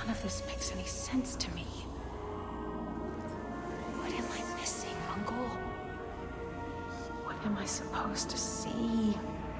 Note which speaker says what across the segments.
Speaker 1: None of this makes any sense to me. What am I missing, Uncle? What am I supposed to see?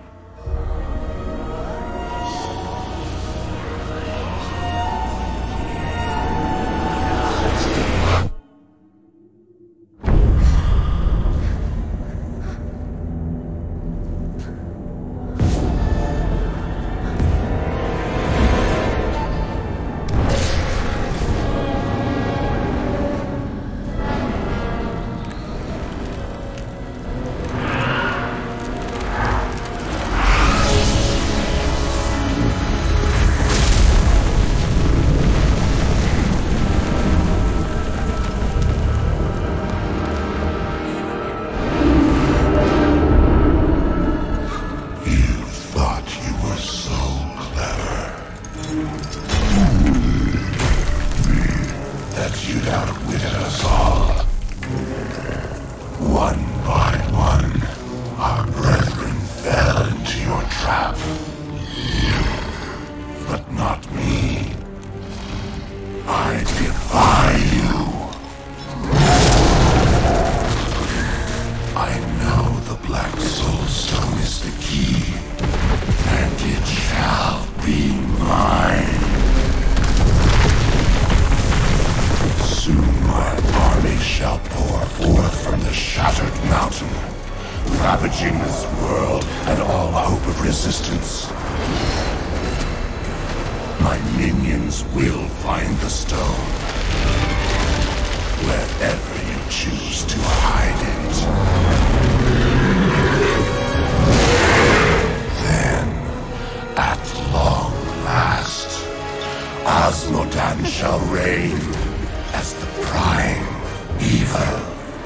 Speaker 2: Azmodan shall reign as the prime evil.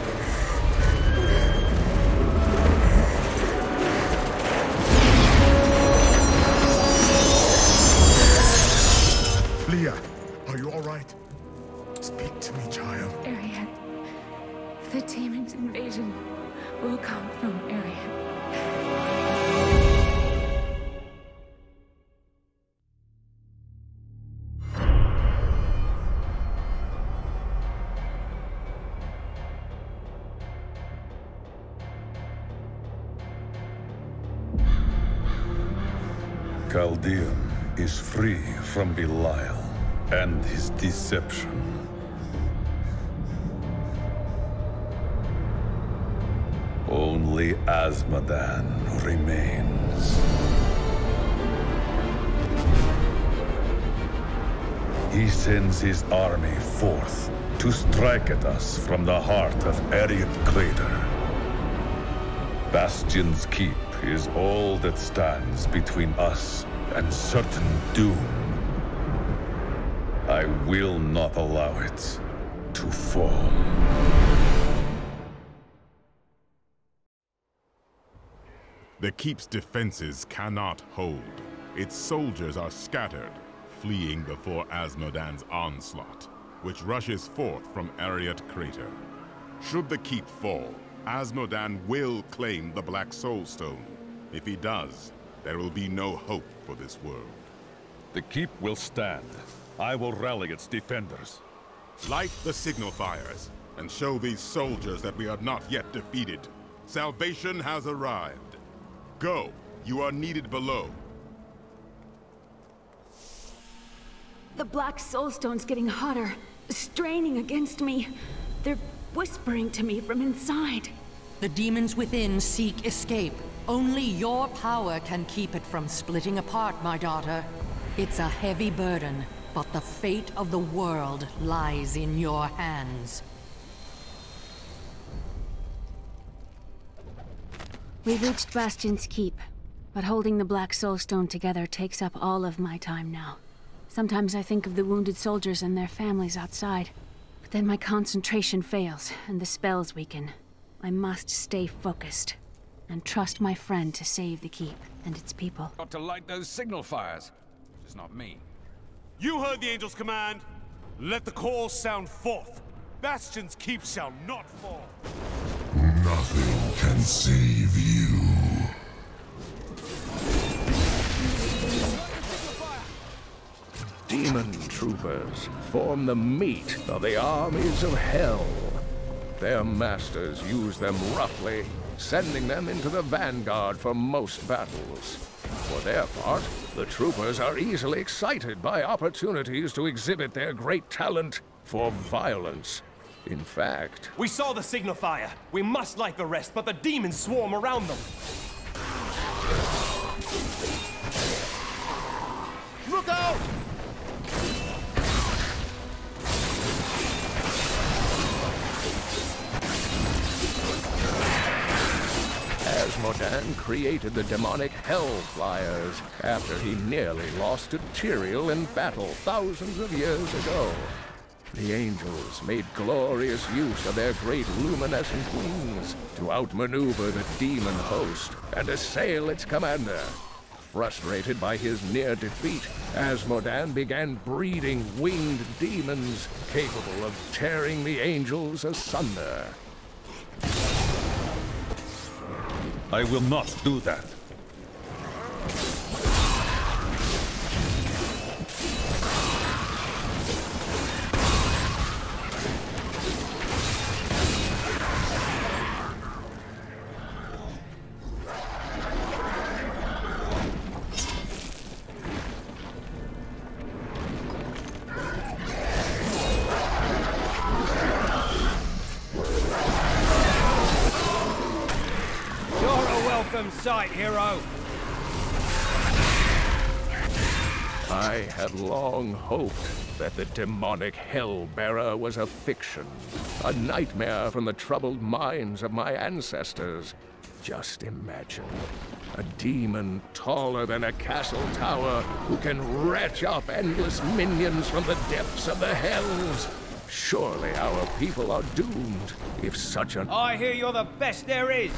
Speaker 3: Leah, are you all right? Speak to me, child.
Speaker 1: Arreat. The demon's invasion will come from Arreat.
Speaker 4: Chaldean is free from Belial and his deception. Only Azmodan remains. He sends his army forth to strike at us from the heart of Arreat Crater. Bastion's keep is all that stands between us and certain doom. I will not allow it to fall.
Speaker 3: The Keep's defenses cannot hold. Its soldiers are scattered, fleeing before Azmodan's onslaught, which rushes forth from Arreat Crater. Should the Keep fall, Azmodan will claim the Black Soulstone. If he does, there will be no hope for this world.
Speaker 4: The Keep will stand. I will rally its defenders.
Speaker 3: Light the signal fires, and show these soldiers that we are not yet defeated. Salvation has arrived. Go, you are needed below.
Speaker 1: The Black Soulstone's getting hotter, straining against me. They're whispering to me from inside.
Speaker 5: The demons within seek escape. Only your power can keep it from splitting apart, my daughter. It's a heavy burden, but the fate of the world lies in your hands.
Speaker 1: We've reached Bastion's keep, but holding the Black Soulstone together takes up all of my time now. Sometimes I think of the wounded soldiers and their families outside, but then my concentration fails and the spells weaken. I must stay focused and trust my friend to save the keep and its people.
Speaker 6: Got to light those signal fires, which is not me.
Speaker 7: You heard the angel's command. Let the call sound forth. Bastion's keep shall not fall.
Speaker 2: Nothing can save you.
Speaker 8: demon troopers form the meat of the armies of hell. Their masters use them roughly, sending them into the vanguard for most battles. For their part, the troopers are easily excited by opportunities to exhibit their great talent for violence. In fact...
Speaker 9: We saw the signal fire. We must light the rest, but the demons swarm around them. Look out!
Speaker 8: Azmodan created the demonic Hellflyers after he nearly lost to Tyrael in battle thousands of years ago. The angels made glorious use of their great luminescent wings to outmaneuver the demon host and assail its commander. Frustrated by his near defeat, Azmodan began breeding winged demons capable of tearing the angels asunder.
Speaker 4: I will not do that.
Speaker 9: Sight, hero!
Speaker 8: I had long hoped that the demonic Hellbearer was a fiction, a nightmare from the troubled minds of my ancestors. Just imagine, a demon taller than a castle tower who can retch up endless minions from the depths of the hells. Surely our people are doomed if such an...
Speaker 9: I hear you're the best there is!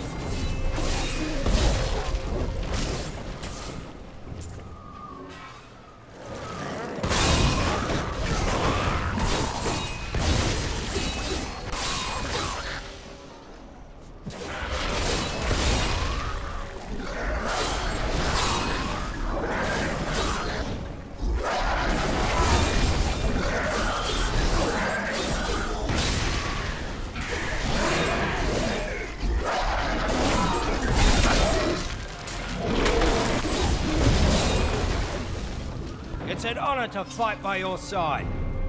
Speaker 9: It's an honor to fight by your side.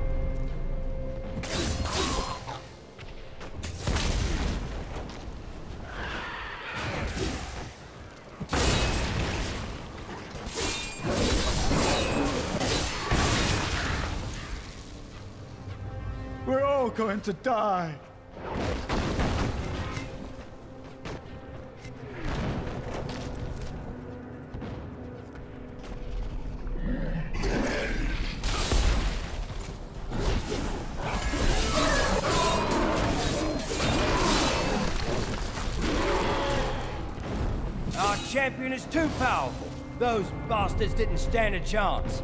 Speaker 10: We're all going to die.
Speaker 9: Our champion is too powerful. Those bastards didn't stand a chance.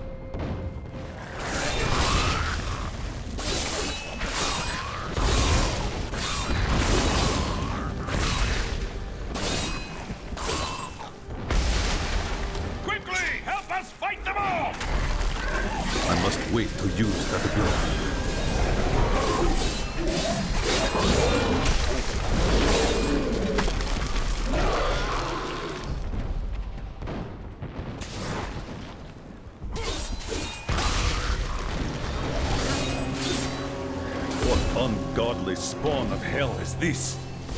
Speaker 6: Quickly! Help us fight them all!
Speaker 4: I must wait to use that ability. Ungodly spawn of hell is this?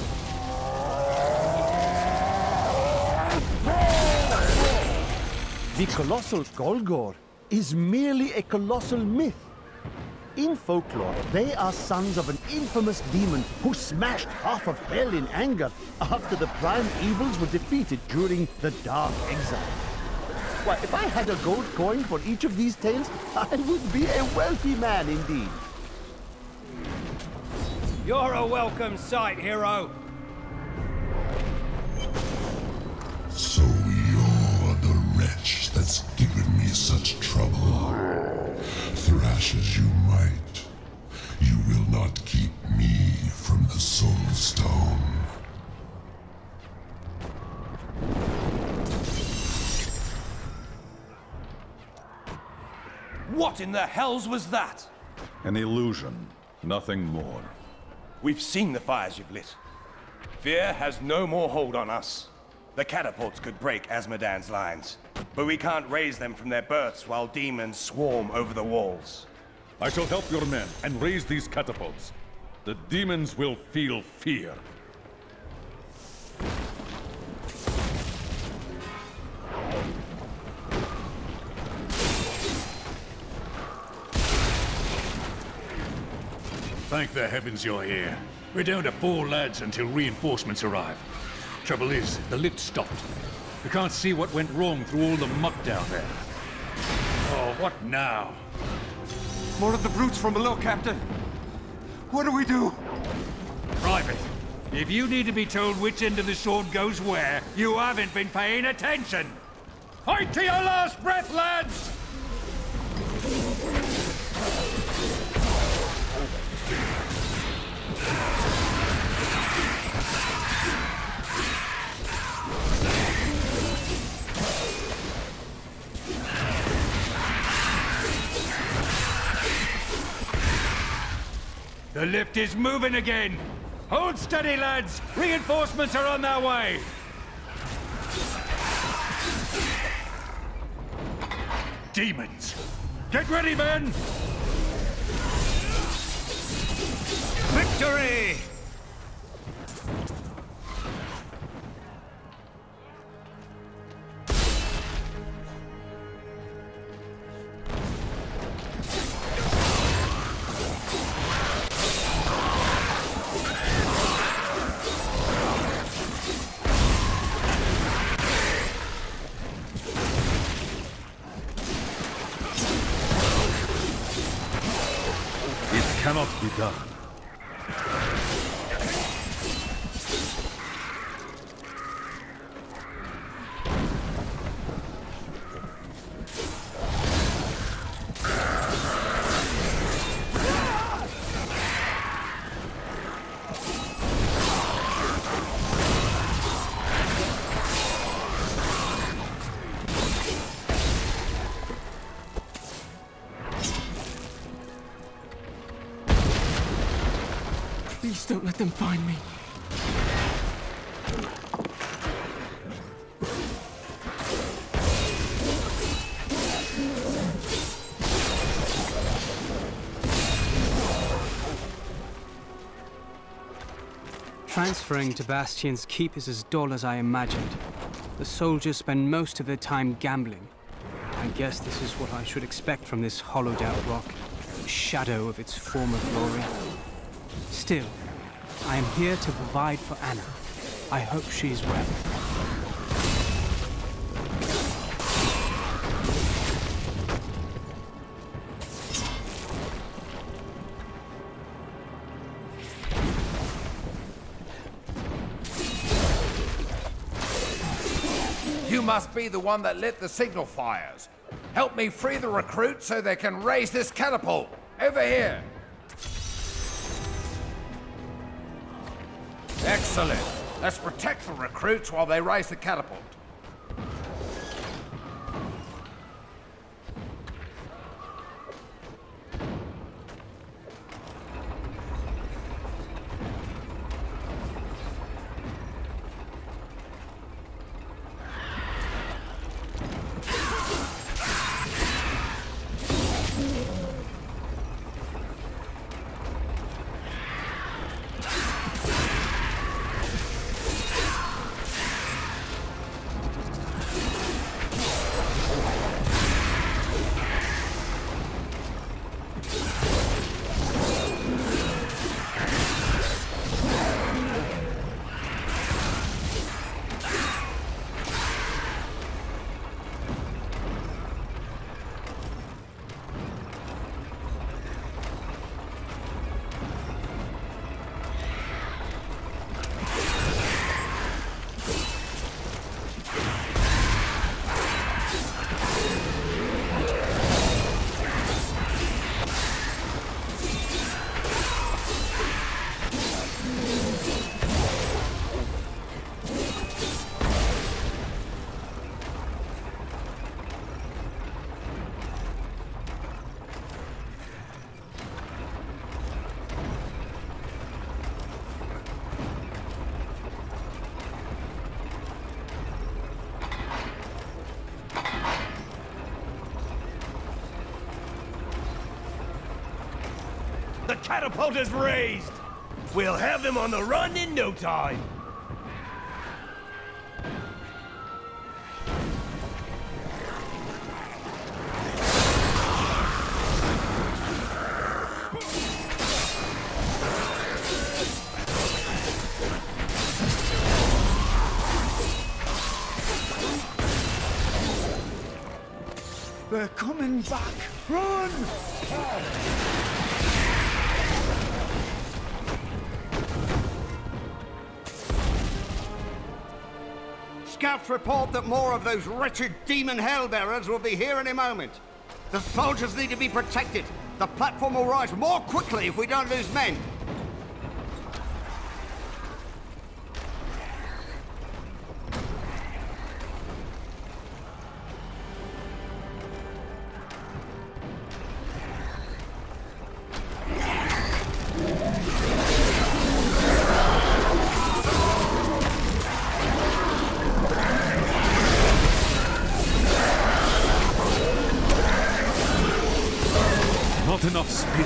Speaker 10: The colossal Golgor is merely a colossal myth. In folklore, they are sons of an infamous demon who smashed half of hell in anger after the prime evils were defeated during the Dark Exile. Why, if I had a gold coin for each of these tales, I would be a wealthy man indeed.
Speaker 9: You're a welcome sight, hero.
Speaker 2: So you're the wretch that's given me such trouble. Thrash as you might, you will not keep me from the Soulstone.
Speaker 6: What in the hells was that?
Speaker 4: An illusion, nothing more.
Speaker 6: We've seen the fires you've lit. Fear has no more hold on us. The catapults could break Azmodan's lines, but we can't raise them from their berths while demons swarm over the walls.
Speaker 4: I shall help your men and raise these catapults. The demons will feel fear.
Speaker 11: Thank the heavens you're here. We're down to 4 lads until reinforcements arrive. Trouble is, the lift stopped. We can't see what went wrong through all the muck down there. Oh, what now?
Speaker 6: More of the brutes from below, Captain. What do we do?
Speaker 11: Private, if you need to be told which end of the sword goes where, you haven't been paying attention! Fight to your last breath, lads! The lift is moving again! Hold steady, lads! Reinforcements are on their way! Demons! Get ready, men! Victory!
Speaker 4: Cannot be done.
Speaker 12: Please don't let them find me.
Speaker 13: Transferring to Bastion's keep is as dull as I imagined. The soldiers spend most of their time gambling. I guess this is what I should expect from this hollowed-out rock, a shadow of its former glory. Still, I am here to provide for Anna. I hope she's well.
Speaker 14: You must be the one that lit the signal fires. Help me free the recruits so they can raise this catapult. Over here. Excellent. Let's protect the recruits while they raise the catapult.
Speaker 6: catapult is raised! We'll have them on the run in no time!
Speaker 10: They're coming back! Run!
Speaker 15: Scouts report that more of those wretched demon hellbearers will be here any moment. The soldiers need to be protected. The platform will rise more quickly if we don't lose men.
Speaker 11: Not enough spirit.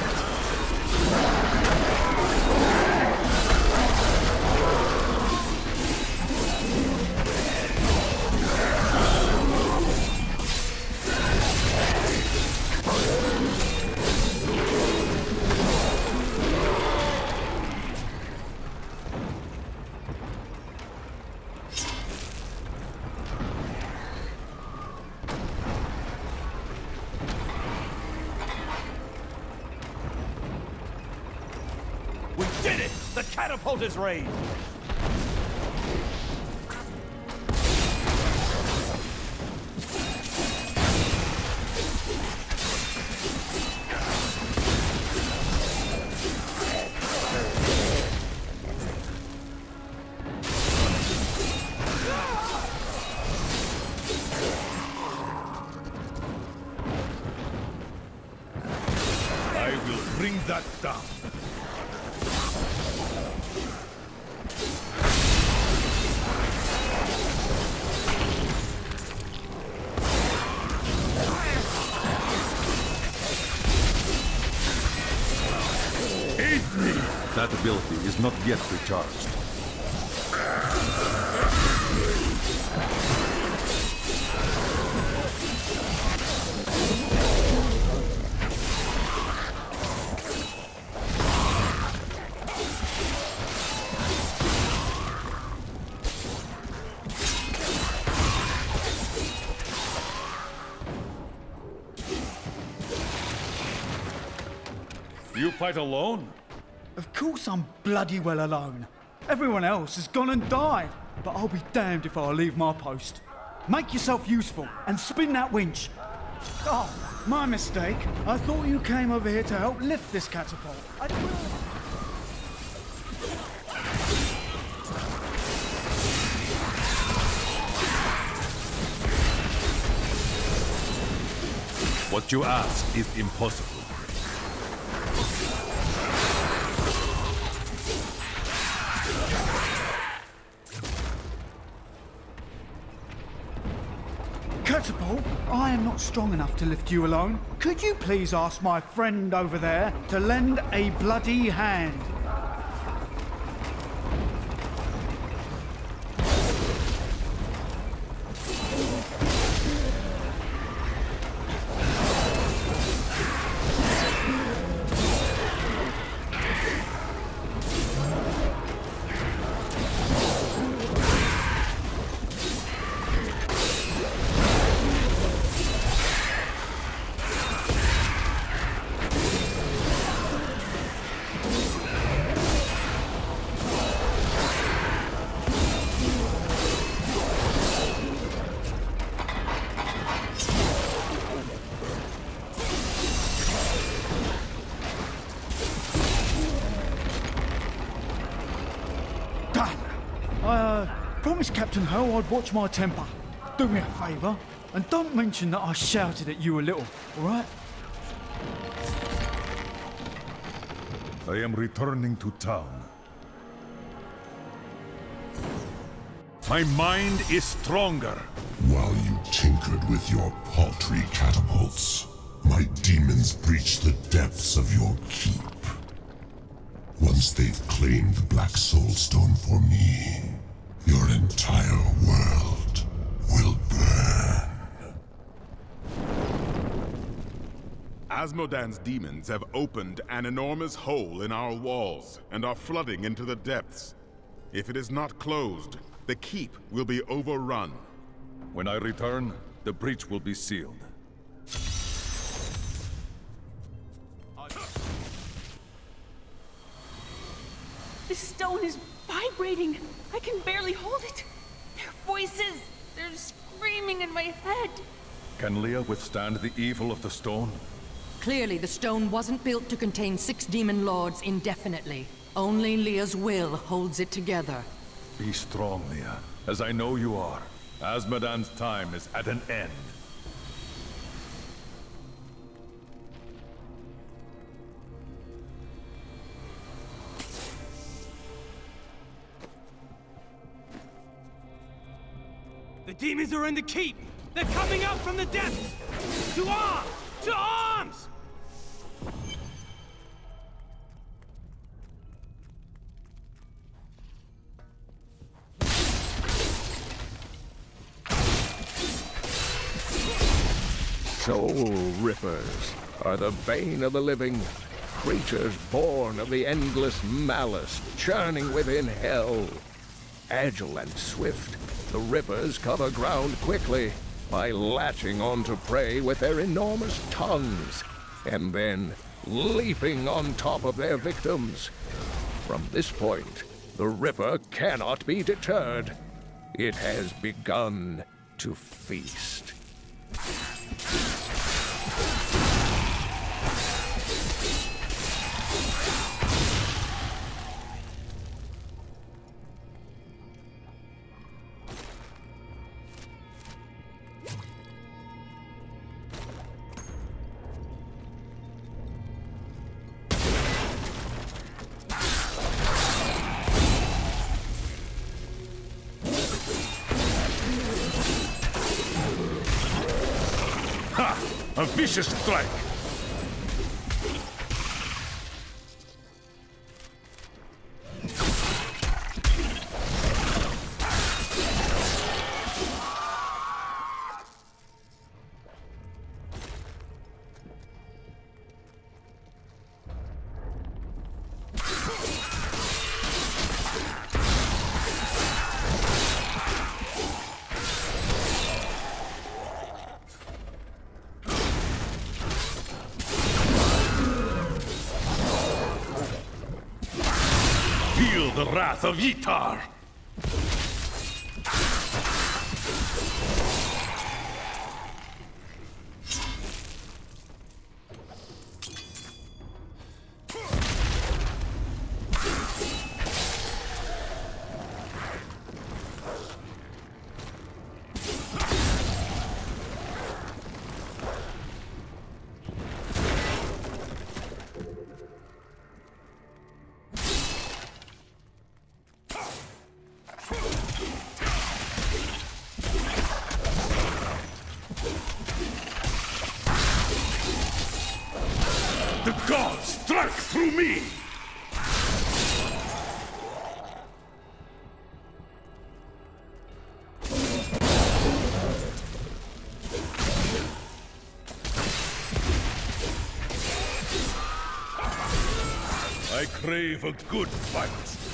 Speaker 6: We did it! The catapult is raised!
Speaker 11: I will bring that down.
Speaker 4: That ability is not yet recharged.
Speaker 11: You fight alone?
Speaker 10: Of course I'm bloody well alone. Everyone else has gone and died. But I'll be damned if I leave my post. Make yourself useful and spin that winch. Oh, my mistake. I thought you came over here to help lift this catapult.
Speaker 11: What you ask is impossible.
Speaker 10: Catapult, I am not strong enough to lift you alone. Could you please ask my friend over there to lend a bloody hand? Promised Captain Ho I'd watch my temper. Do me a favour, and don't mention that I shouted at you a little, alright?
Speaker 4: I am returning to town.
Speaker 11: My mind is stronger.
Speaker 2: While you tinkered with your paltry catapults, my demons breached the depths of your keep. Once they've claimed the Black Soulstone for me, your entire world will burn.
Speaker 3: Azmodan's demons have opened an enormous hole in our walls and are flooding into the depths. If it is not closed, the keep will be overrun.
Speaker 4: When I return, the breach will be sealed.
Speaker 1: This stone is vibrating. I can barely hold it. Their voices, they're screaming in my head.
Speaker 4: Can Leah withstand the evil of the stone?
Speaker 5: Clearly, the stone wasn't built to contain 6 demon lords indefinitely. Only Leah's will holds it together.
Speaker 4: Be strong, Leah, as I know you are. Azmodan's time is at an end.
Speaker 9: The demons are in the keep! They're coming up from the depths! To arms! To arms!
Speaker 8: Soul Rippers are the bane of the living, creatures born of the endless malice churning within hell. Agile and swift, the Rippers cover ground quickly by latching onto prey with their enormous tongues, and then leaping on top of their victims. From this point, the Ripper cannot be deterred. It has begun to feast.
Speaker 11: A vicious strike! The wrath of Yitar! The gods strike through me! I crave a good fight.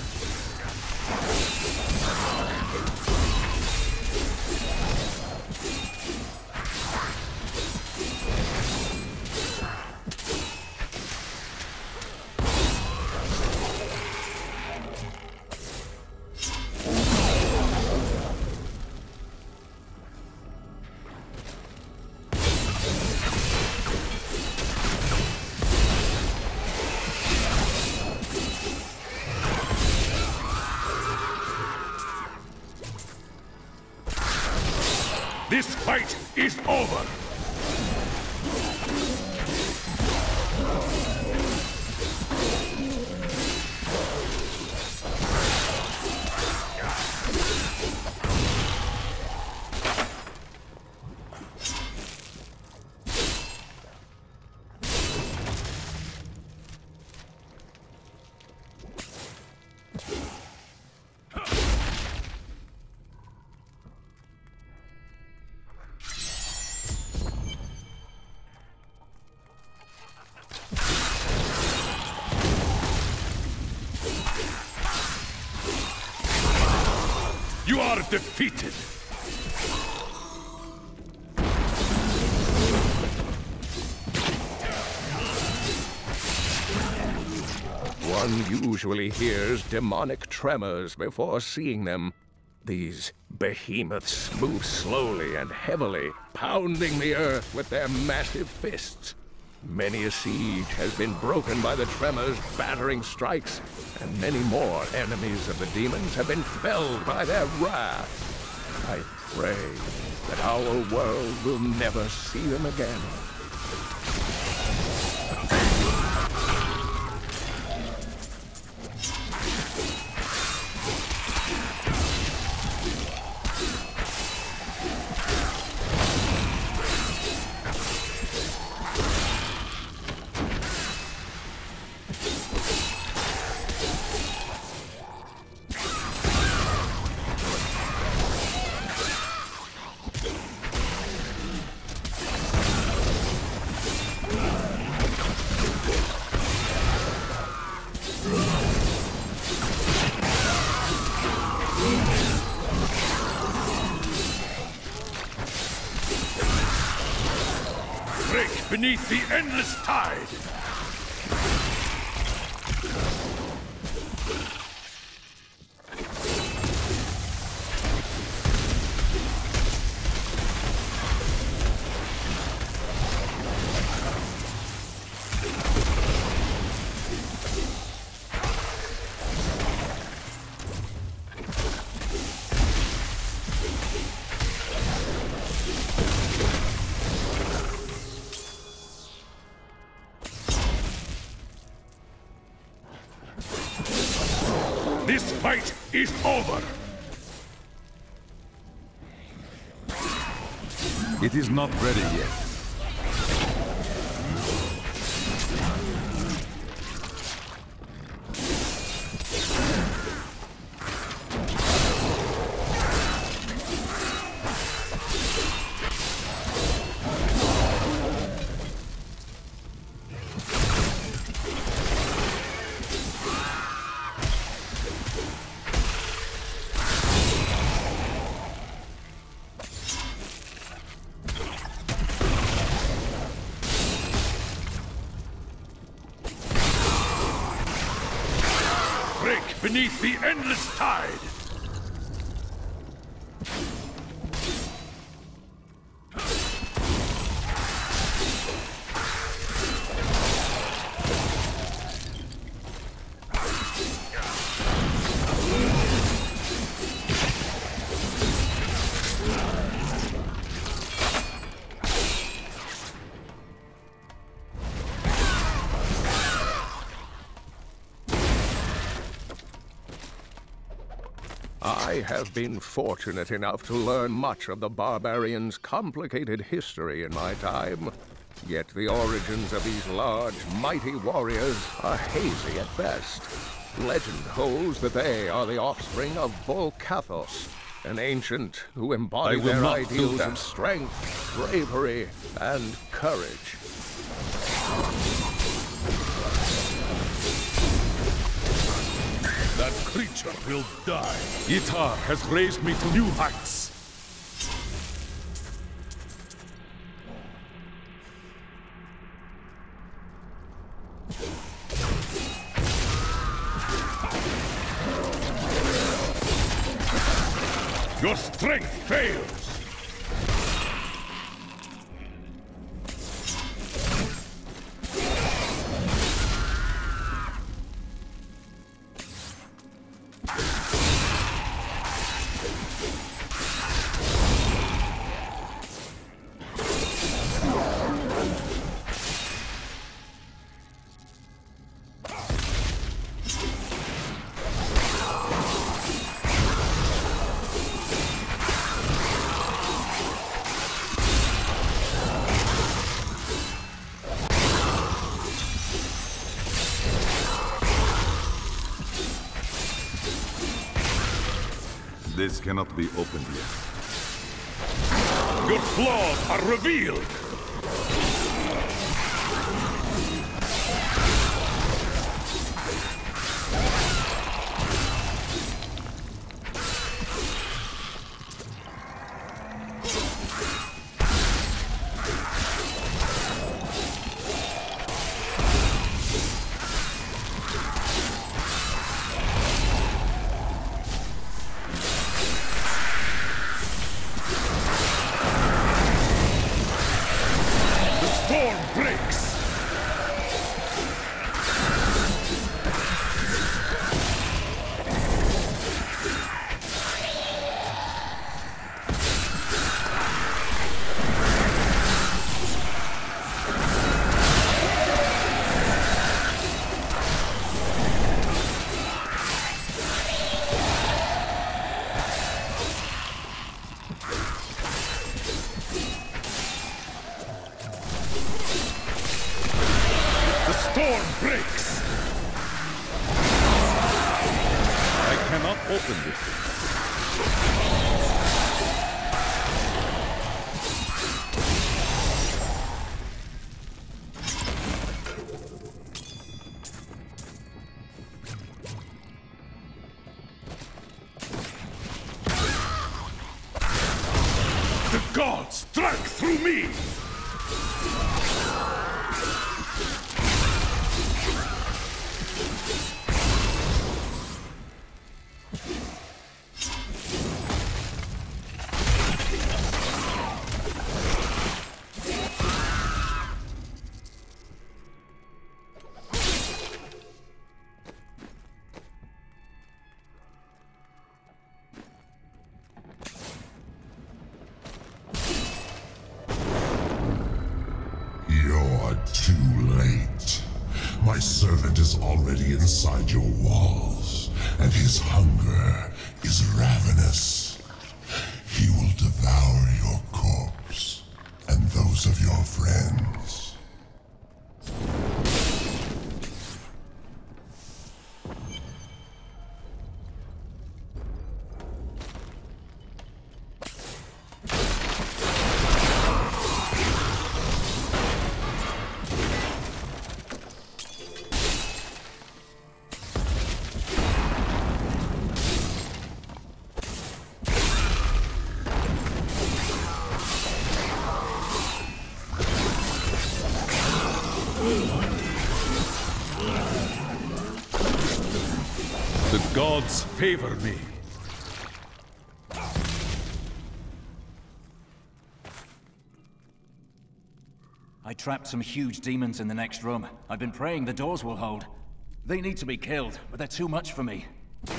Speaker 11: This fight is over! defeated.
Speaker 8: One usually hears demonic tremors before seeing them. These behemoths move slowly and heavily, pounding the earth with their massive fists. Many a siege has been broken by the tremors' battering strikes, and many more enemies of the demons have been felled by their wrath. I pray that our world will never see them again.
Speaker 11: Beneath the endless tide! This fight is over!
Speaker 4: It is not ready yet.
Speaker 11: Beneath the endless tide!
Speaker 8: I have been fortunate enough to learn much of the barbarians' complicated history in my time. Yet the origins of these large, mighty warriors are hazy at best. Legend holds that they are the offspring of Volcathos, an ancient who embodied their ideals of strength, bravery, and courage.
Speaker 11: That creature will die. Itar has raised me to new heights. Your strength fails.
Speaker 4: This cannot be opened yet.
Speaker 11: Your flaws are revealed!
Speaker 4: The storm breaks! I cannot open this. The gods struck through me!
Speaker 2: My servant is already inside your walls, and his hunger is ravenous. He will devour your corpse, and those of your friends.
Speaker 4: The gods favor me.
Speaker 16: I trapped some huge demons in the next room. I've been praying the doors will hold. They need to be killed, but they're too much for me.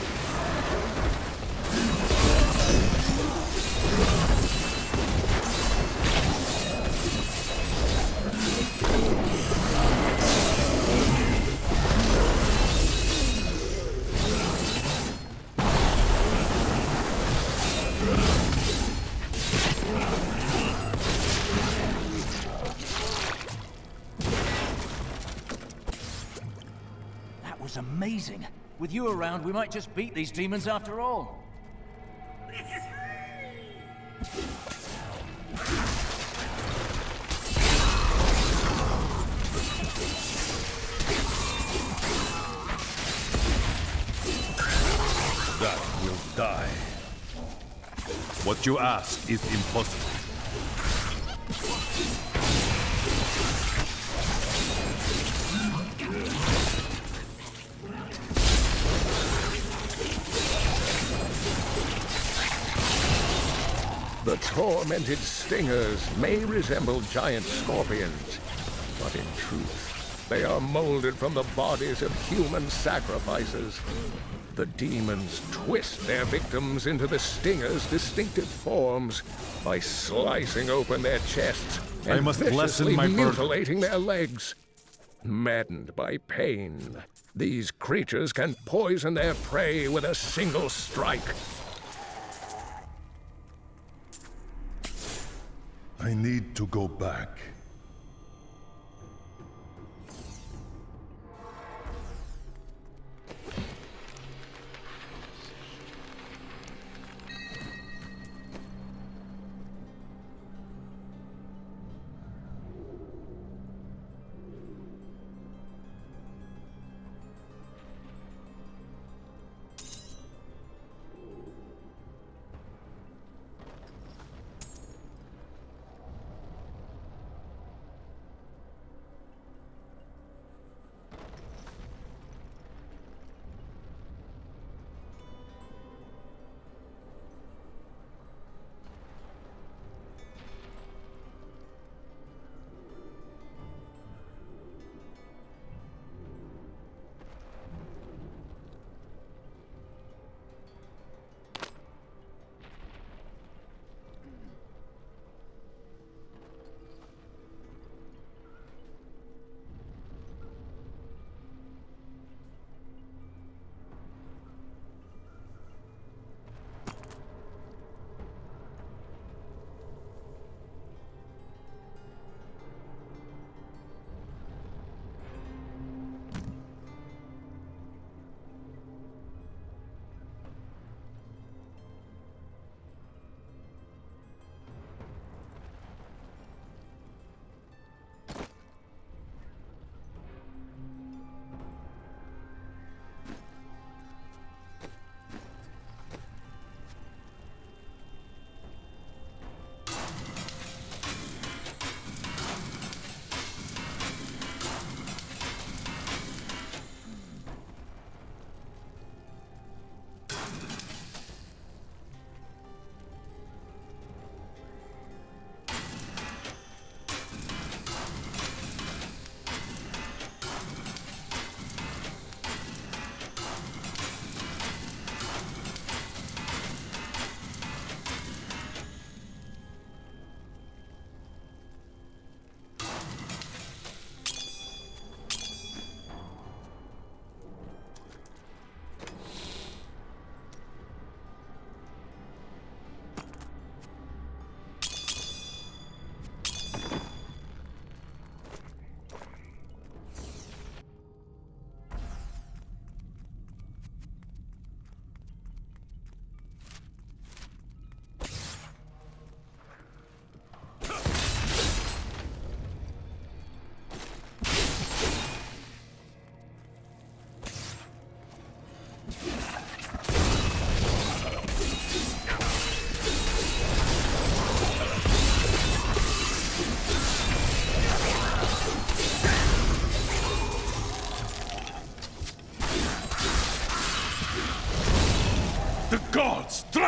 Speaker 16: That was amazing. With you around, we might just beat these demons after all.
Speaker 4: That will die. What you ask is impossible.
Speaker 8: The tormented stingers may resemble giant scorpions, but in truth, they are molded from the bodies of human sacrifices. The demons twist their victims into the stingers' distinctive forms by slicing open their chests and
Speaker 4: I must lessen
Speaker 8: viciously
Speaker 4: my burden.
Speaker 8: mutilating their legs. Maddened by pain, these creatures can poison their prey with a single strike.
Speaker 4: I need to go back.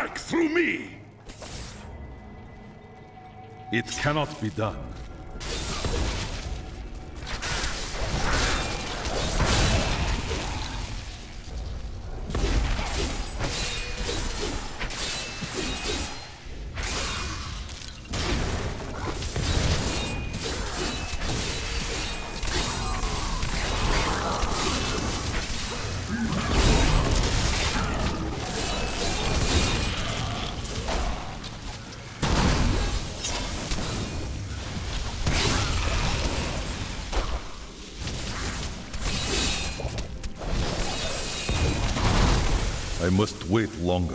Speaker 4: strike through me! It cannot be done. I must wait longer.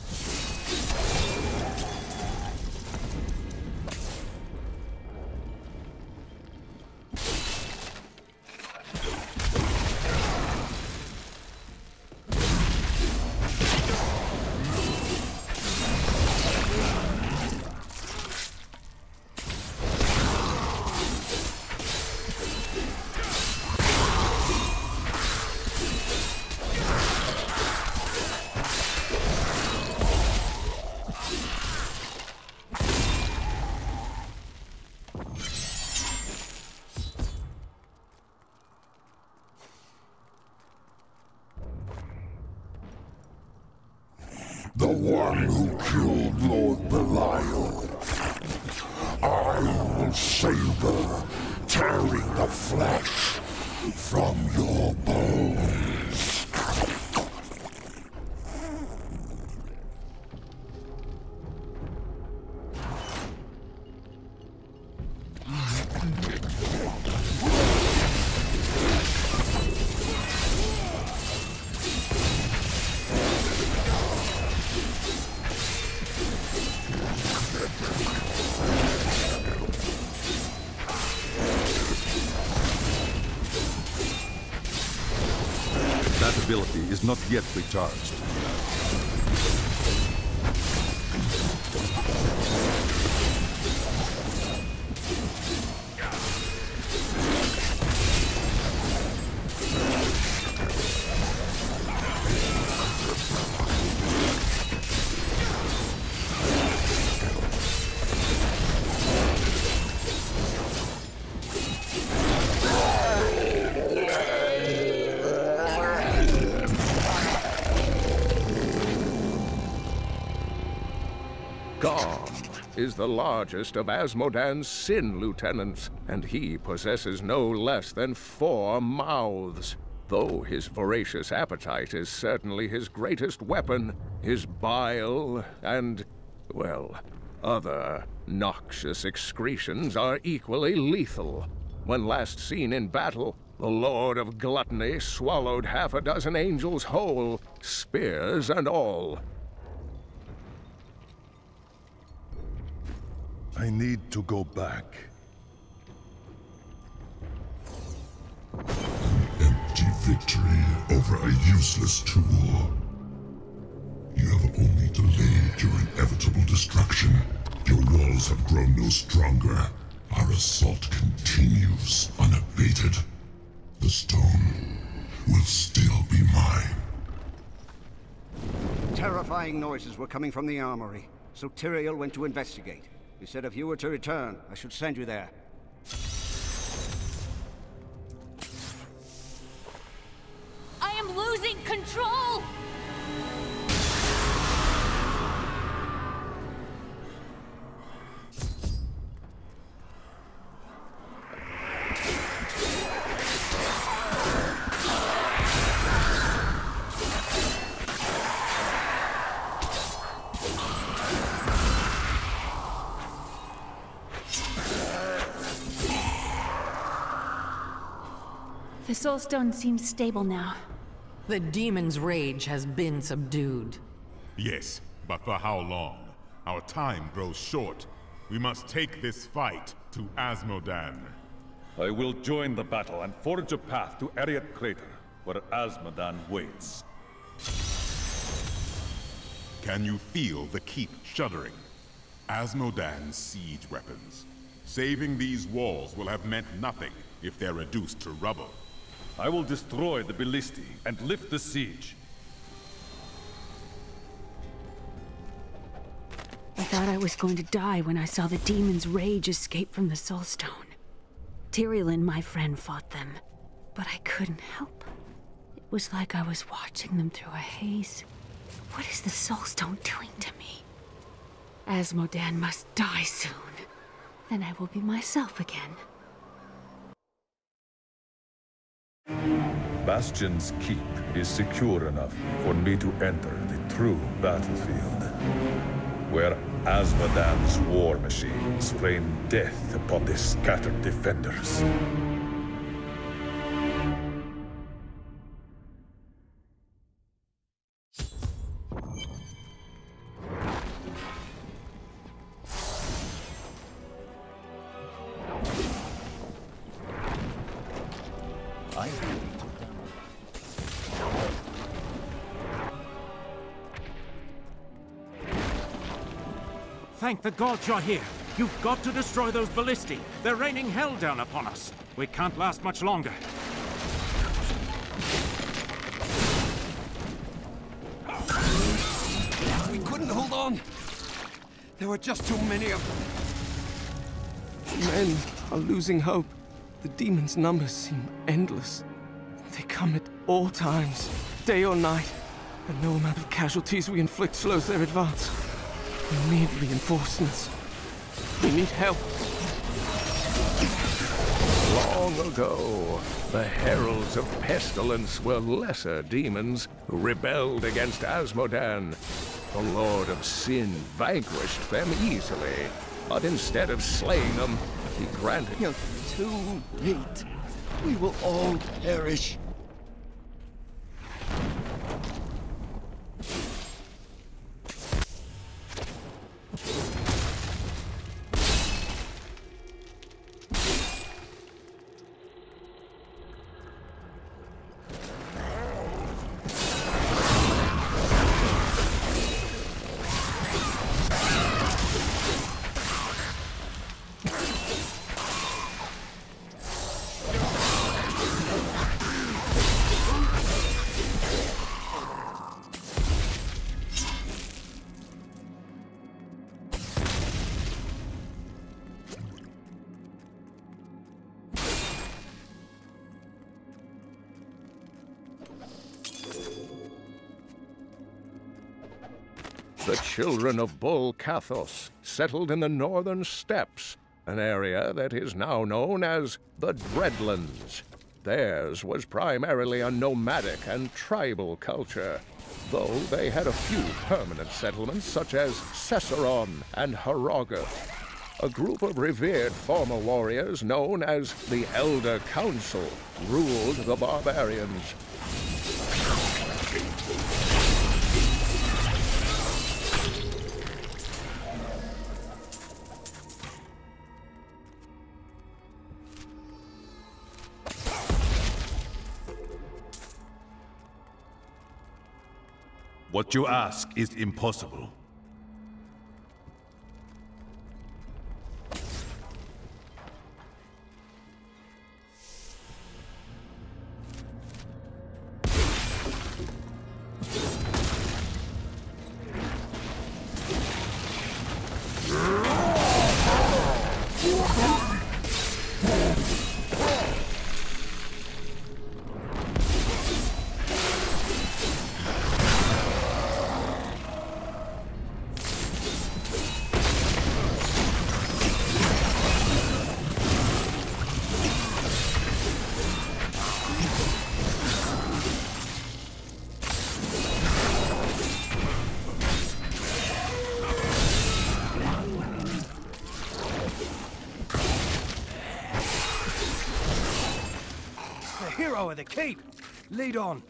Speaker 2: The one who killed Lord Belial. I will savor, tearing the flesh from your bones.
Speaker 4: That ability is not yet recharged.
Speaker 8: Ghom is the largest of Azmodan's Sin Lieutenants, and he possesses no less than 4 mouths. Though his voracious appetite is certainly his greatest weapon, his bile and, well, other noxious excretions are equally lethal. When last seen in battle, the Lord of Gluttony swallowed 6 angels whole, spears and all.
Speaker 4: I need to go back.
Speaker 2: Empty victory over a useless tool. You have only delayed your inevitable destruction. Your walls have grown no stronger. Our assault continues unabated. The stone will still be mine.
Speaker 15: Terrifying noises were coming from the armory, so Tyrael went to investigate. He said if you were to return, I should send you there.
Speaker 1: I am losing control! The Soulstone seems stable now.
Speaker 5: The demon's rage has been subdued.
Speaker 3: Yes, but for how long? Our time grows short. We must take this fight to Azmodan.
Speaker 4: I will join the battle and forge a path to Arreat Crater, where Azmodan waits.
Speaker 3: Can you feel the keep shuddering? Azmodan's siege weapons. Saving these walls will have meant nothing if they're reduced to rubble.
Speaker 4: I will destroy the ballistae and lift the siege.
Speaker 1: thought I was going to die when I saw the demon's rage escape from the Soulstone. Tyrael and my friend fought them, but I couldn't help. It was like I was watching them through a haze. What is the Soulstone doing to me? Azmodan must die soon. Then I will be myself again.
Speaker 4: Bastion's keep is secure enough for me to enter the true battlefield, where Azmodan's war machines rain death upon the scattered defenders.
Speaker 17: Thank the gods you're here. You've got to destroy those ballistae. They're raining hell down upon us. We can't last much longer.
Speaker 12: We couldn't hold on. There were just too many of them. Men are losing hope. The demons' numbers seem endless. They come at all times, day or night, and no amount of casualties we inflict slows their advance. We need reinforcements. We need help.
Speaker 8: Long ago, the heralds of pestilence were lesser demons who rebelled against Azmodan. The Lord of Sin vanquished them easily, but instead of slaying them, he granted...
Speaker 12: You're too late. We will all perish.
Speaker 8: The children of Bull Kathos settled in the northern steppes, an area that is now known as the Dreadlands. Theirs was primarily a nomadic and tribal culture, though they had a few permanent settlements such as Cesseron and Harogoth. A group of revered former warriors known as the Elder Council ruled the barbarians.
Speaker 18: What you ask is impossible.
Speaker 9: Hero of the keep! Lead on!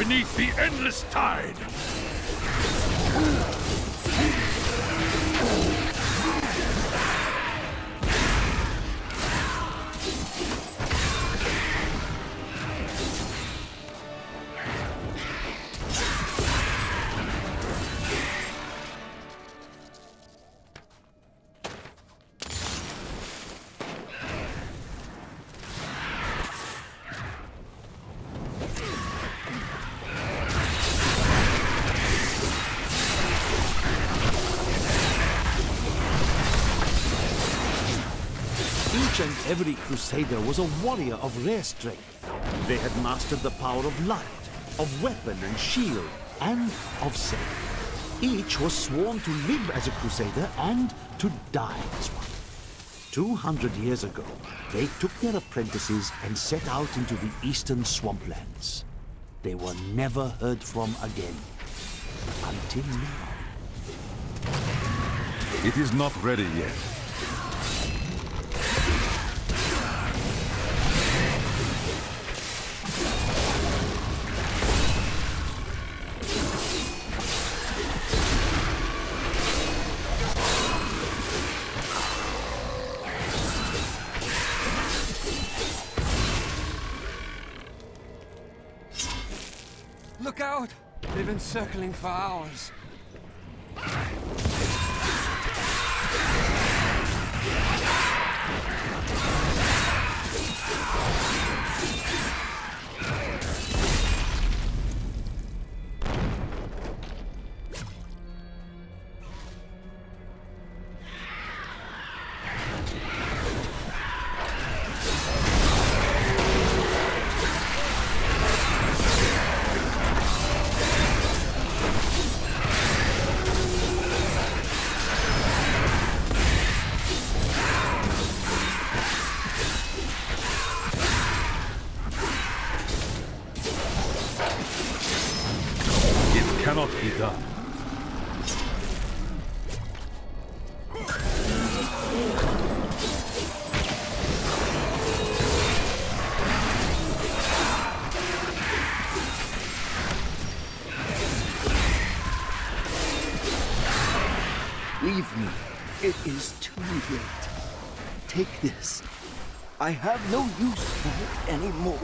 Speaker 4: beneath the endless tide.
Speaker 10: Each and every Crusader was a warrior of rare strength. They had mastered the power of light, of weapon and shield, and of self. Each was sworn to live as a Crusader and to die as one. 200 years ago, they took their apprentices and set out into the eastern swamplands. They were never heard from again. Until now.
Speaker 18: It is not ready yet.
Speaker 12: Look out! They've been circling for hours.
Speaker 18: Cannot be done.
Speaker 10: Leave me. It is too late. Take this. I have no use for it anymore.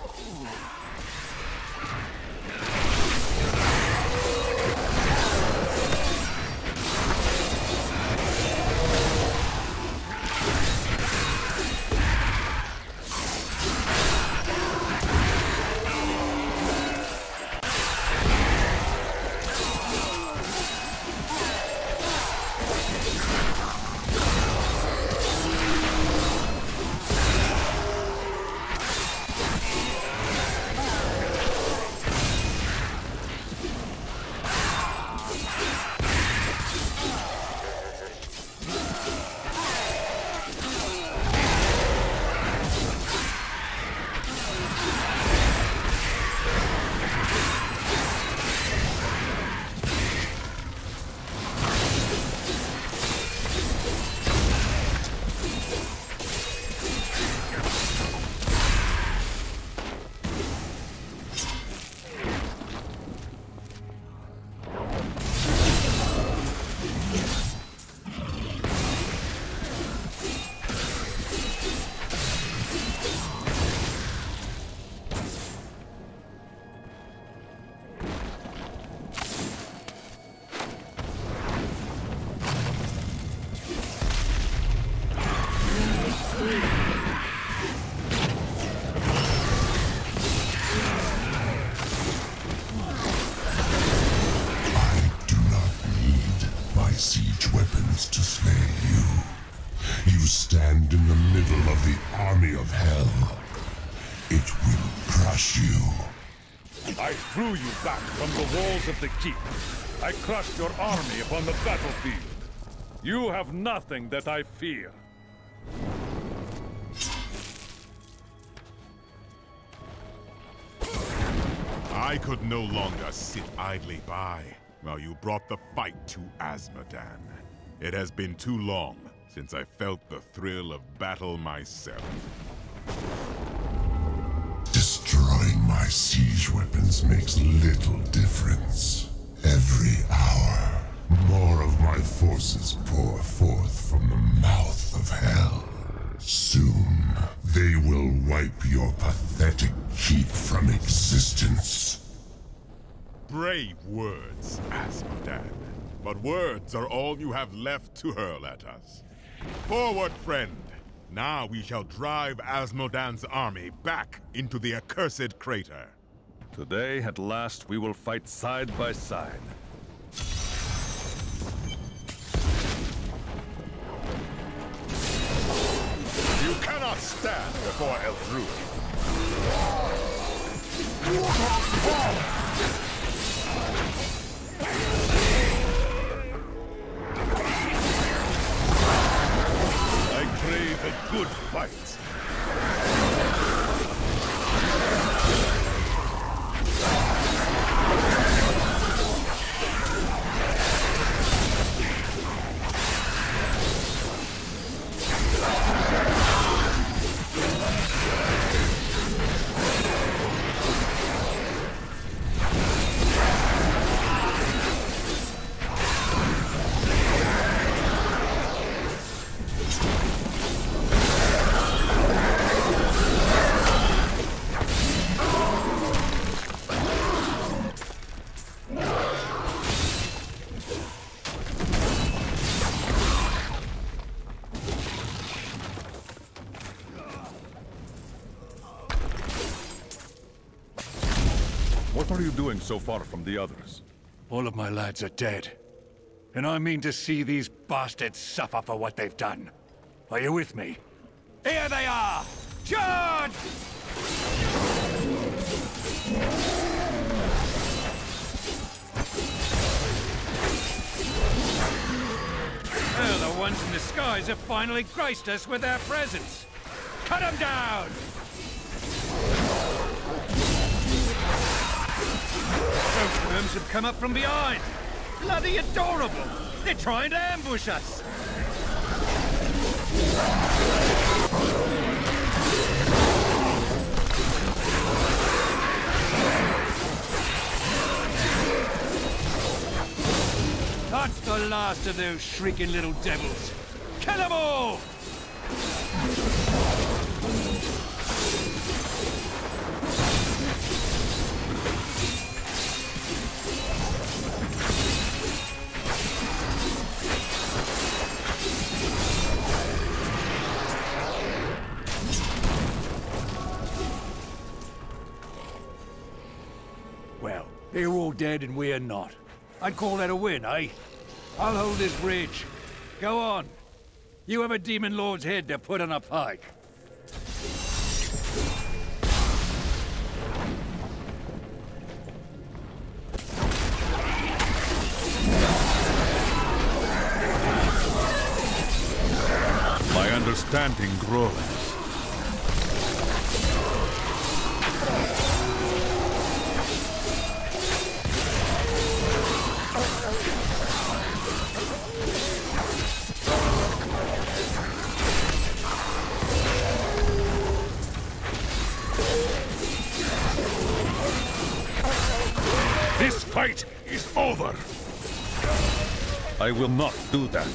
Speaker 2: stand in the middle of the army of hell. It will crush you.
Speaker 4: I threw you back from the walls of the keep. I crushed your army upon the battlefield. You have nothing that I fear.
Speaker 3: I could no longer sit idly by while you brought the fight to Azmodan. It has been too long since I felt the thrill of battle myself.
Speaker 2: Destroying my my siege weapons makes little difference. Every hour, more of my forces pour forth from the mouth of hell. Soon, they will wipe your pathetic keep from existence.
Speaker 3: Brave words, Azmodan. But words are all you have left to hurl at us. Forward, friend! Now we shall drive Azmodan's army back into the accursed crater.
Speaker 4: Today, at last, we will fight side by side.
Speaker 3: You cannot stand before Elruin.
Speaker 4: I crave a good fight. What are you doing so far from the others?
Speaker 11: All of my lads are dead. And I mean to see these bastards suffer for what they've done. Are you with me? Here they are! Charge! Well, the ones in the skies have finally graced us with their presence. Cut them down! Those worms have come up from behind. Bloody adorable! They're trying to ambush us! That's the last of those shrieking little devils. Kill them all! Well, they're all dead and we're not. I'd call that a win, eh? I'll hold this bridge. Go on. You have a demon lord's head to put on a pike.
Speaker 4: My understanding grows.
Speaker 11: This fight is over!
Speaker 4: I will not do that.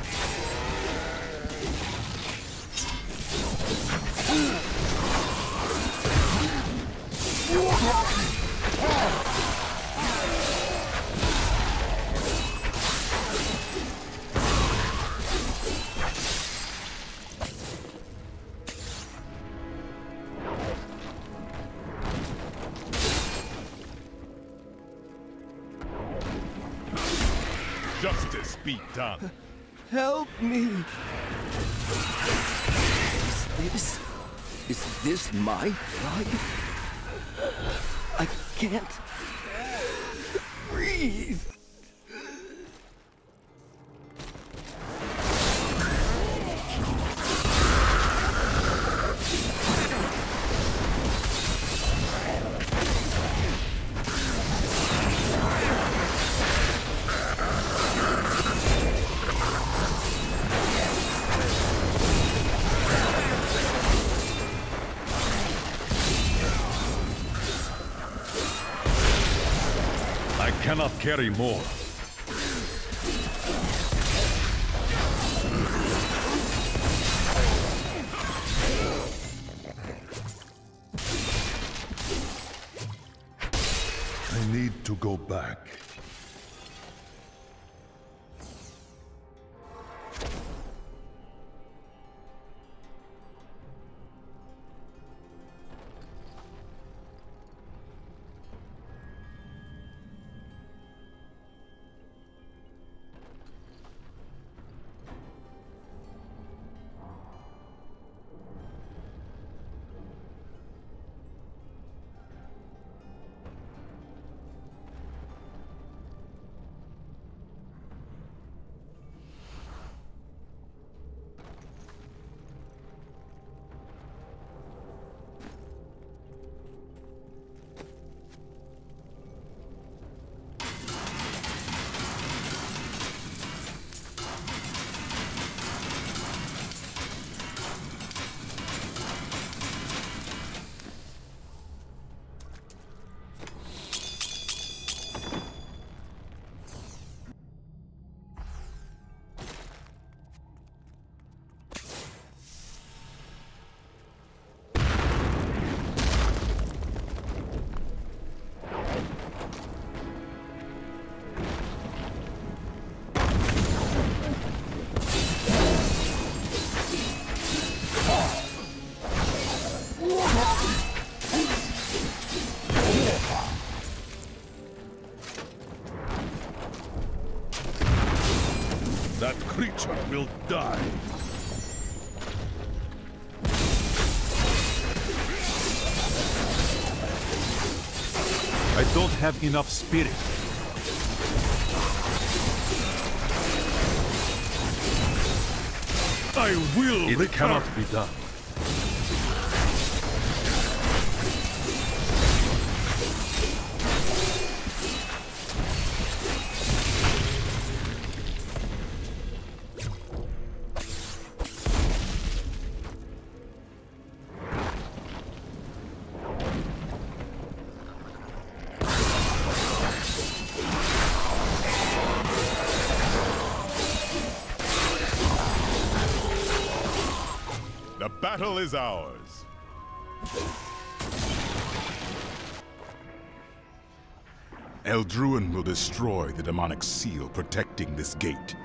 Speaker 3: Justice be done.
Speaker 12: Help me! Is this my blood? I can't breathe.
Speaker 18: cannot carry more. I need to go back. That creature will die. I don't have enough spirit. I will return. It cannot be done.
Speaker 3: The battle is ours. Eldruin will destroy the demonic seal protecting this gate.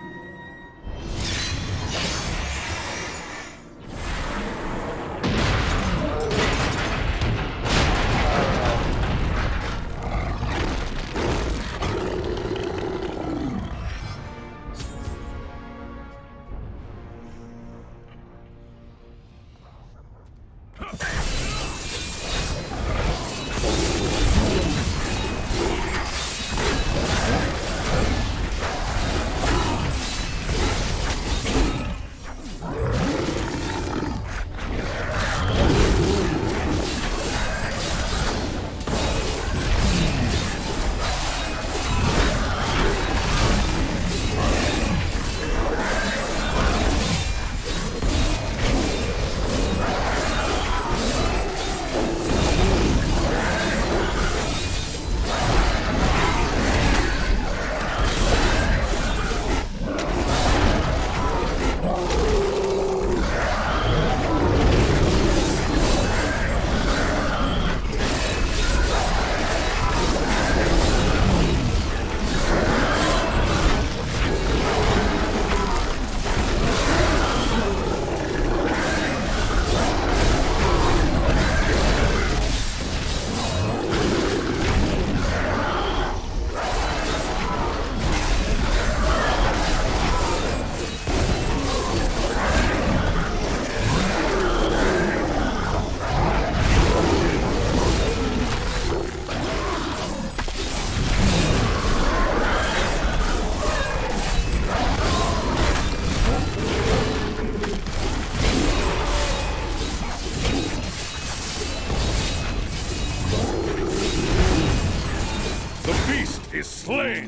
Speaker 18: Is slain.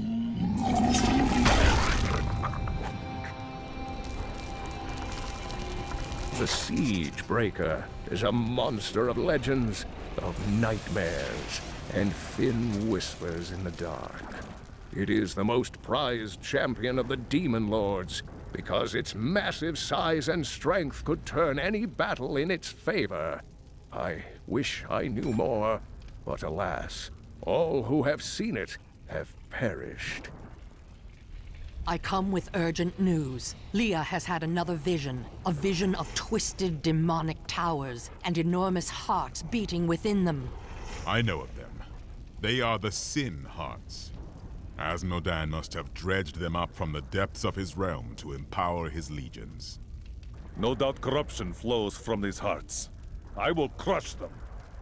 Speaker 8: The Siegebreaker is a monster of legends, of nightmares. and thin whispers in the dark. It is the most prized champion of the Demon Lords, because its massive size and strength could turn any battle in its favor. I wish I knew more, but alas, all who have seen it have perished.
Speaker 5: I come with urgent news. Leah has had another vision. A vision of twisted demonic towers and enormous hearts beating within them.
Speaker 3: I know of them. They are the Sin Hearts. Azmodan must have dredged them up from the depths of his realm to empower his legions.
Speaker 18: No doubt corruption flows from these hearts. I will crush them.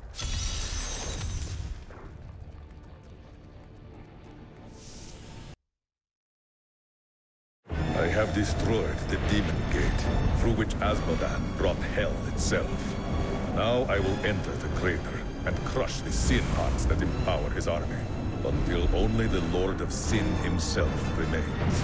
Speaker 4: I have destroyed the Demon Gate, through which Azmodan brought hell itself. Now I will enter the crater and crush the Sin Hearts that empower his army, until only the Lord of Sin himself remains.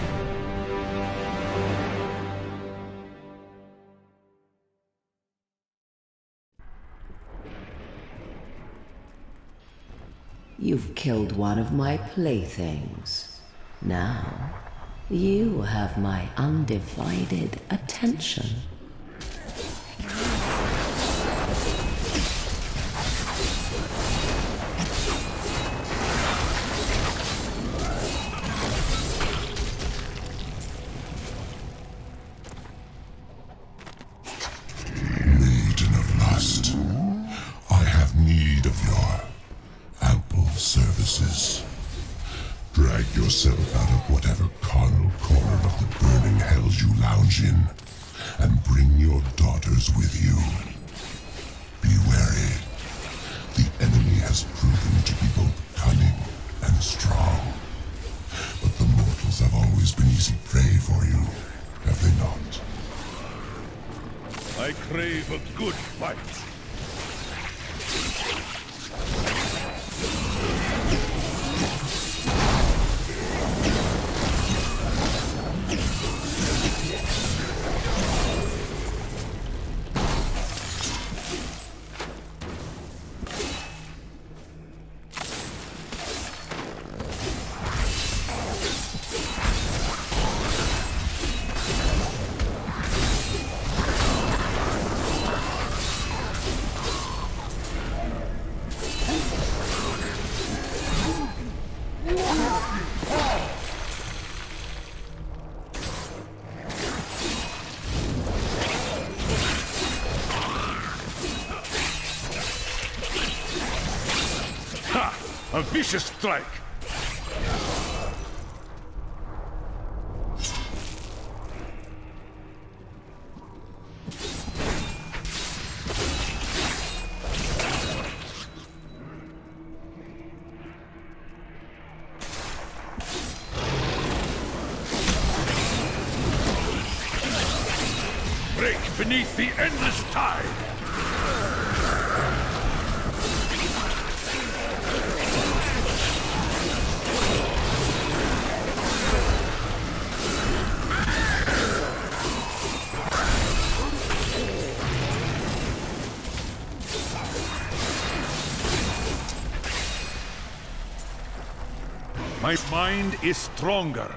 Speaker 19: You've killed one of my playthings. Now, you have my undivided attention.
Speaker 2: Maiden of Lust, I have need of your ample services. Drag yourself out of whatever carnal corner of the burning hells you lounge in, and bring your daughters with you. Be wary. The enemy has proven to be both cunning and strong. But the mortals have always been easy prey for you, have they not?
Speaker 18: I crave a good fight. A vicious strike! Break beneath the endless tide! My mind is stronger.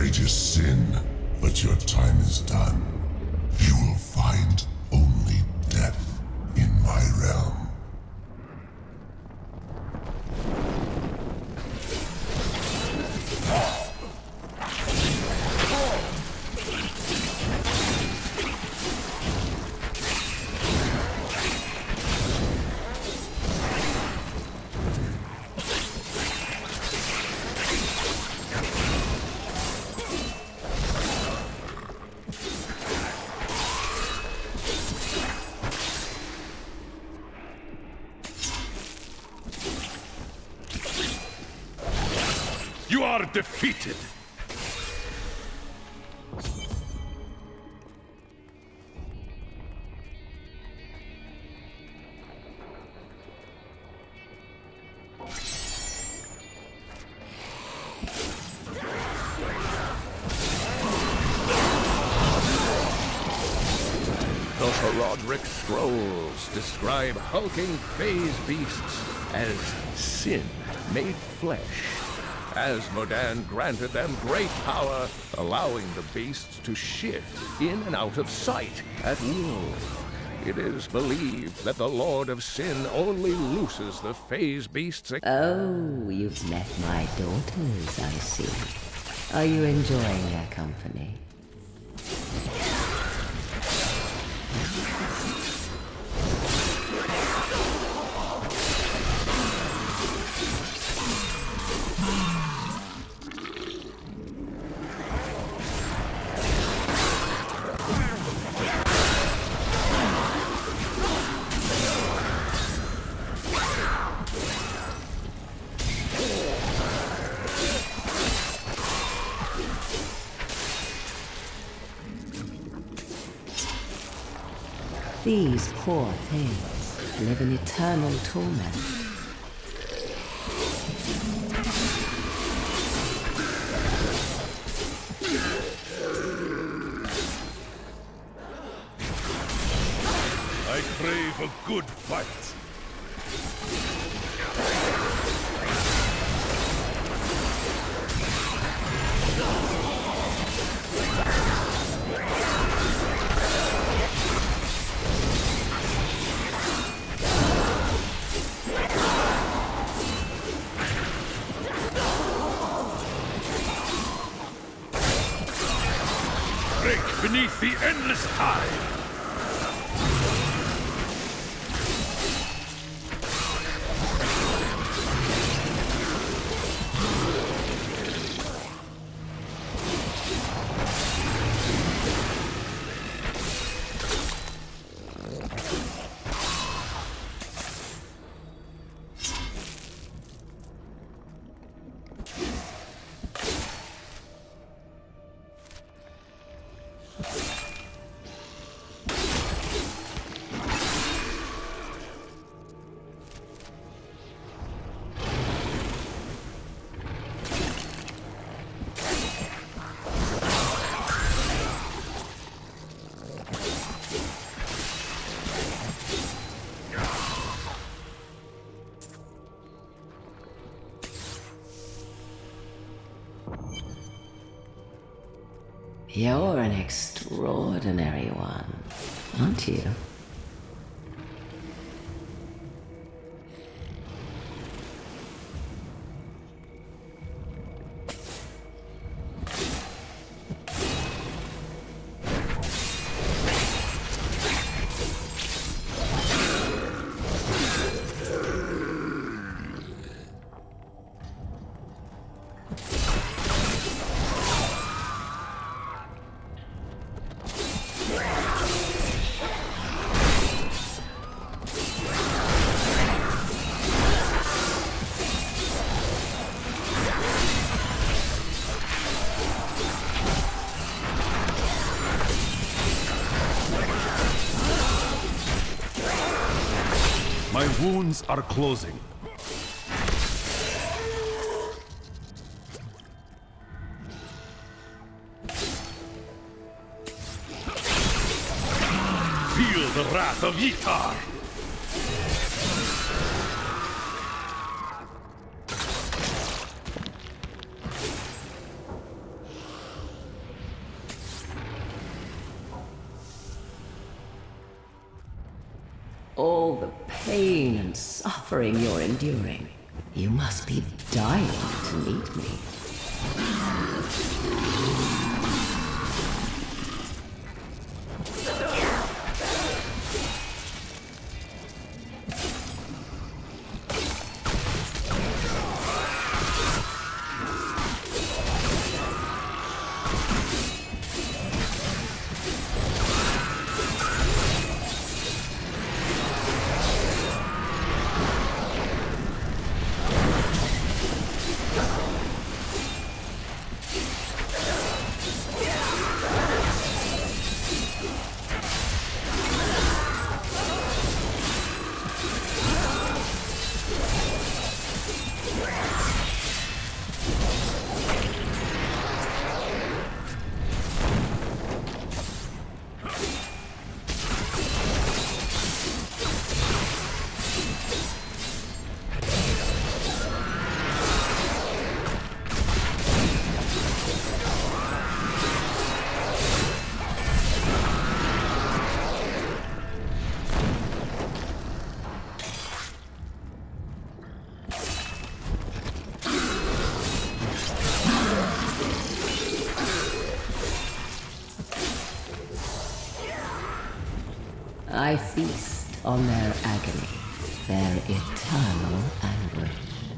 Speaker 2: greatest sin, but your time is done. You will find only death in my realm.
Speaker 18: You are defeated!
Speaker 8: The Heraldric Scrolls describe hulking phase beasts as sin made flesh. Azmodan granted them great power, allowing the beasts to shift in and out of sight at will. It is believed that the Lord of Sin only looses the phase beasts.
Speaker 19: Oh, you've met my daughters, I see. Are you enjoying their company? These poor things live in eternal torment.
Speaker 18: I crave a good fight. Beneath the endless tide!
Speaker 19: You're an extraordinary one, aren't you?
Speaker 18: My wounds are closing. Feel the wrath of Yitar!
Speaker 19: All the pain and suffering you're enduring. You must be dying to meet me. I feast on their agony, their eternal anguish.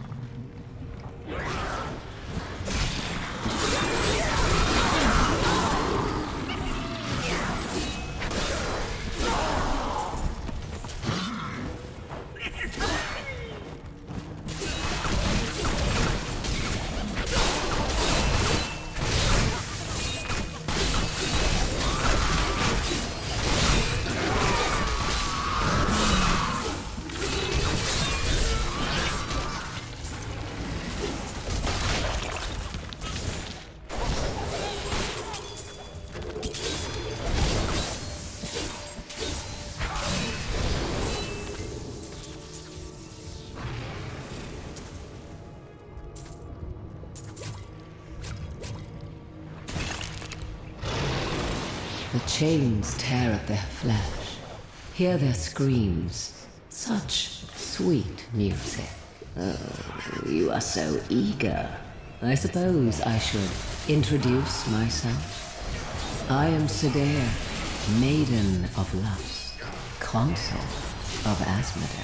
Speaker 19: The chains tear at their flesh. Hear their screams. Such sweet music. Oh, you are so eager. I suppose I should introduce myself. I am Cydaea, Maiden of Lust, Consort of Azmodan.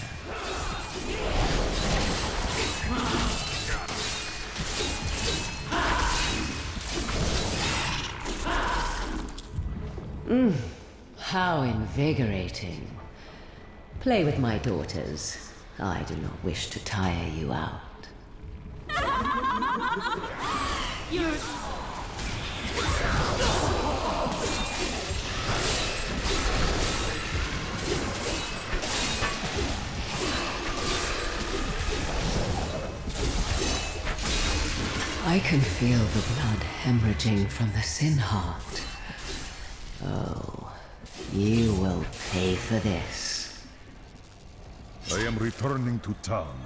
Speaker 19: How invigorating. Play with my daughters. I do not wish to tire you out. I can feel the blood hemorrhaging from the sin heart. Oh, you will pay for this.
Speaker 4: I am returning to town.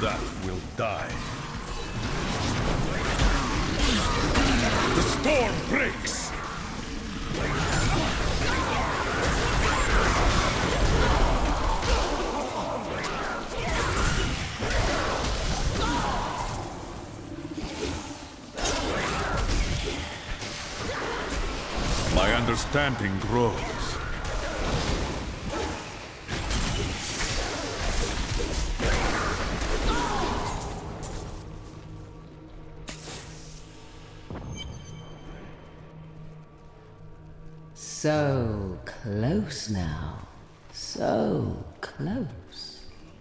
Speaker 4: that will die. The storm breaks! My understanding grows.
Speaker 19: So close now. So close.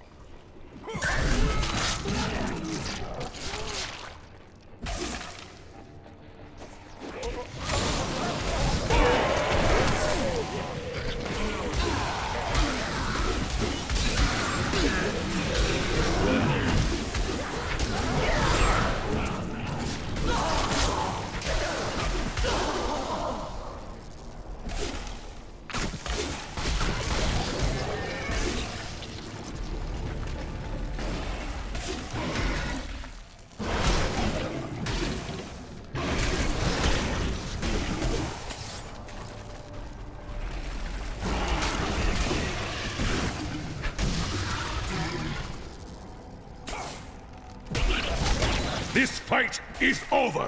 Speaker 4: This fight is over!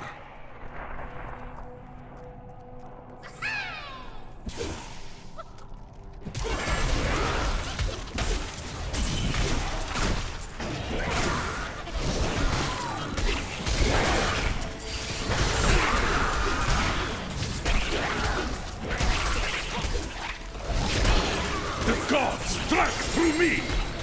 Speaker 4: The gods struck through me!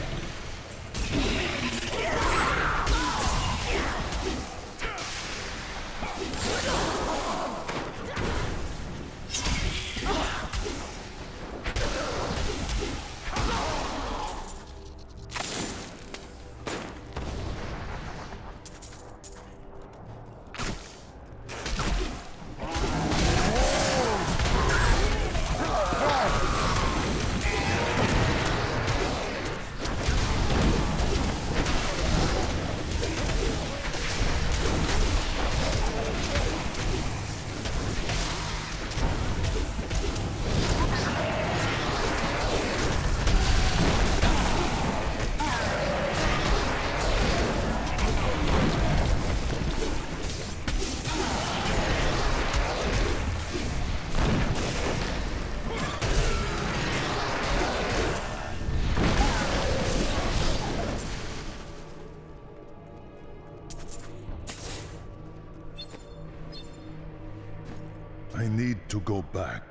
Speaker 4: I need to go back.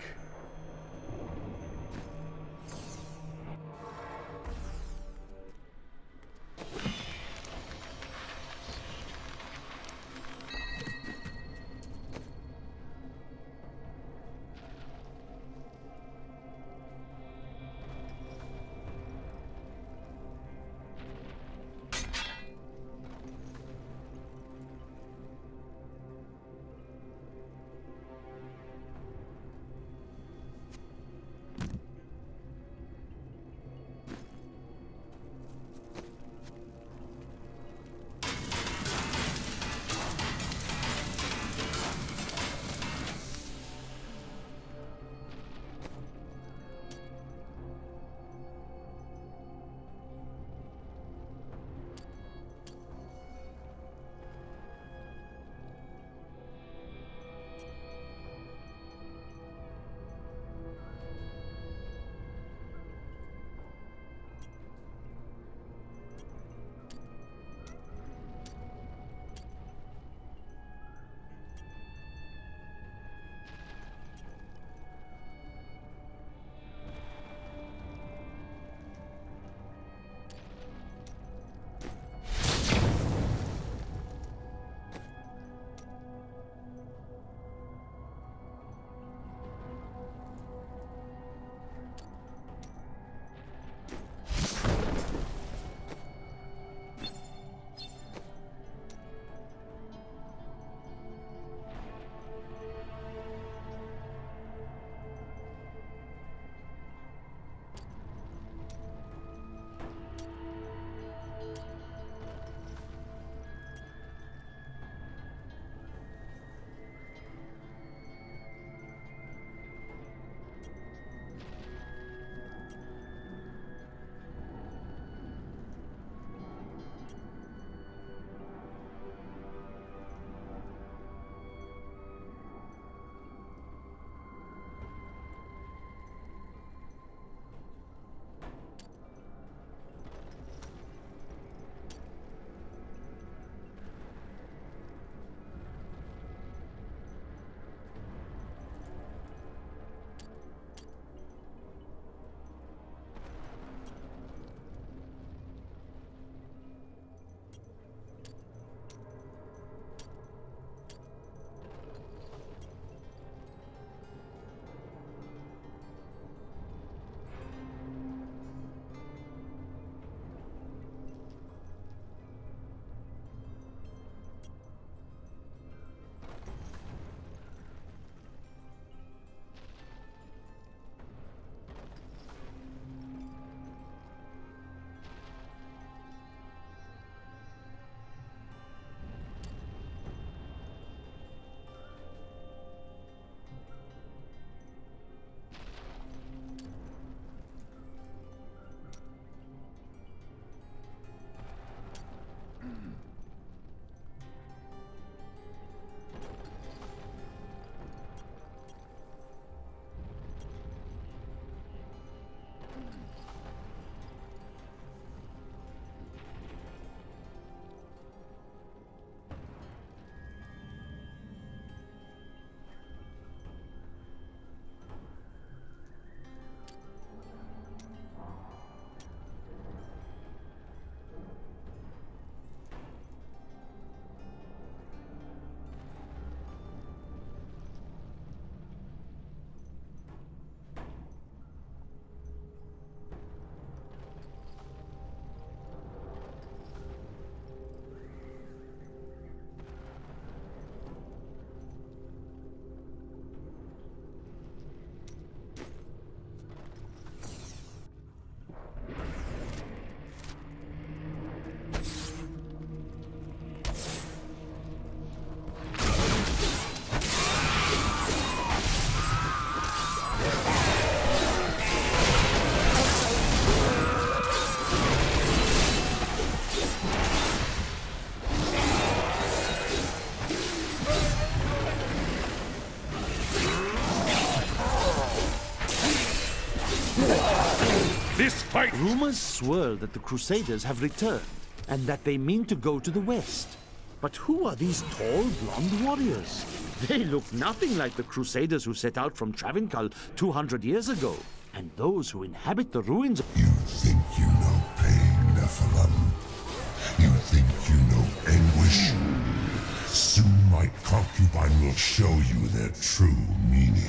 Speaker 10: Rumors swirl that the Crusaders have returned, and that they mean to go to the west. But who are these tall, blonde warriors? They look nothing like the Crusaders who set out from Travincal 200 years ago. And those who inhabit the ruins...
Speaker 2: You think you know pain, Nephilim? You think you know anguish? Soon my concubine will show you their true meaning.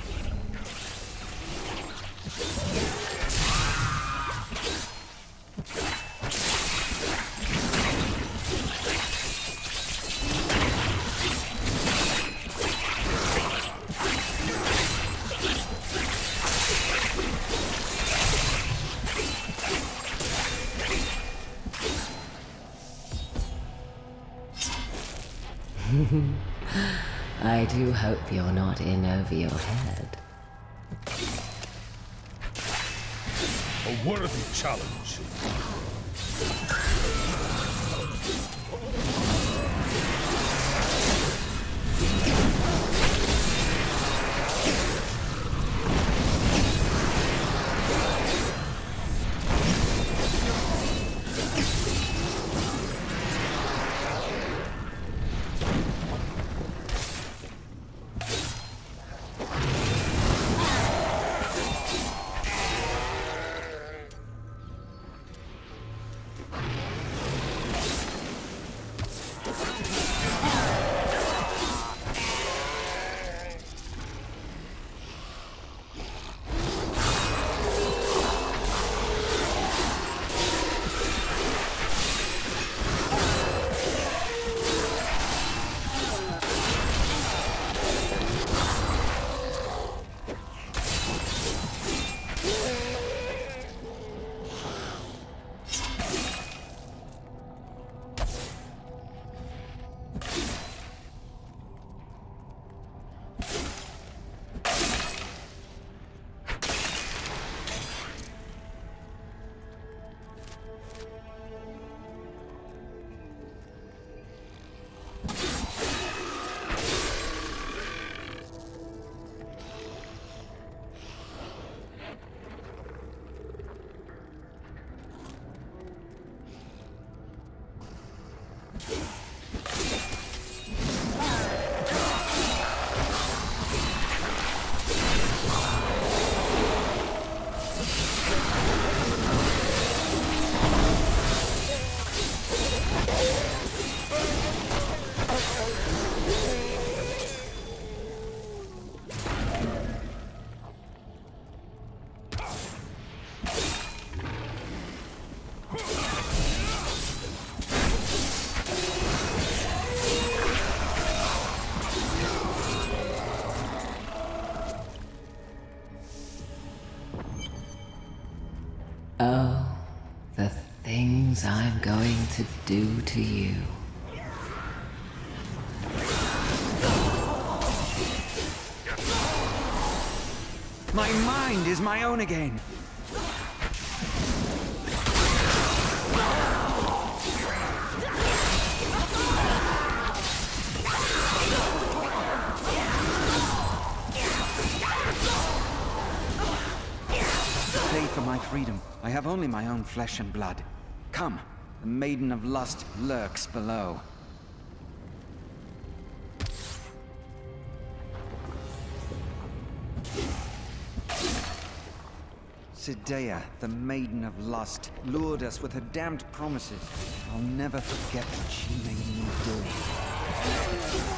Speaker 19: I do hope you're not in over your head.
Speaker 18: A worthy challenge.
Speaker 19: Oh, the things I'm going to do to you.
Speaker 20: My mind is my own again. Pay for my freedom. I have only my own flesh and blood. Come, the Maiden of Lust lurks below. Cydaea, the Maiden of Lust, lured us with her damned promises. I'll never forget what she made me do.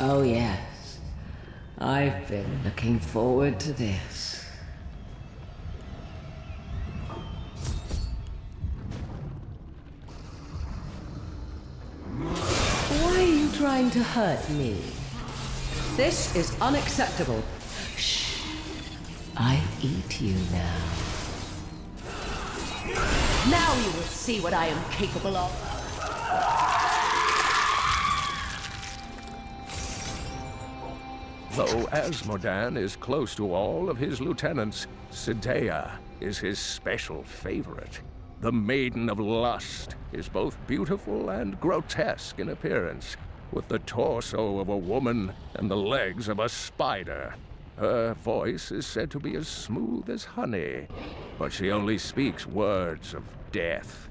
Speaker 19: Oh yes. I've been looking forward to this. Why are you trying to hurt me? This is unacceptable. Shh. I eat you now. Now you will see what I am capable of.
Speaker 8: Though Azmodan is close to all of his lieutenants, Cydaea is his special favorite. The Maiden of Lust is both beautiful and grotesque in appearance, with the torso of a woman and the legs of a spider. Her voice is said to be as smooth as honey, but she only speaks words of death.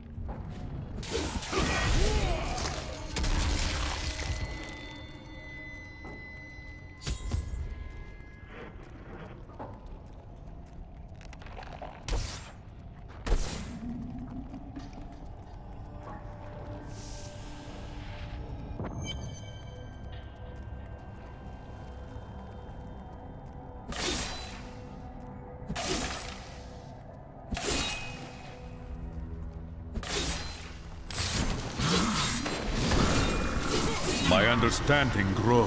Speaker 18: My understanding grows.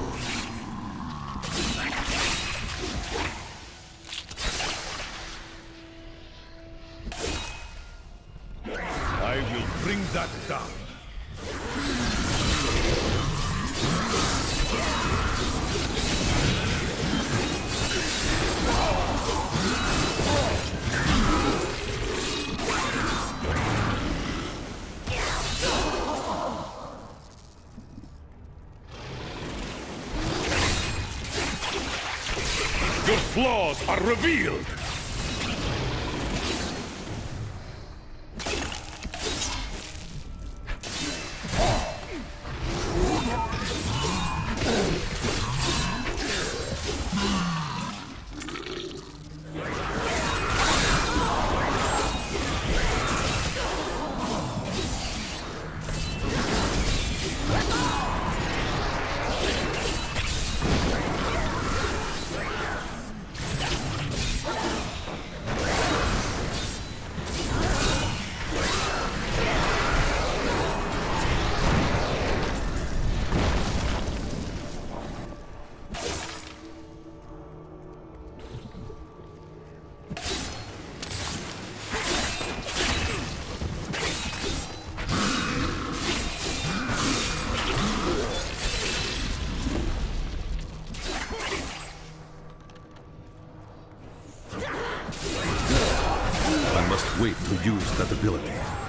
Speaker 3: I will bring that down.
Speaker 18: Your flaws are revealed! I must wait to use that ability.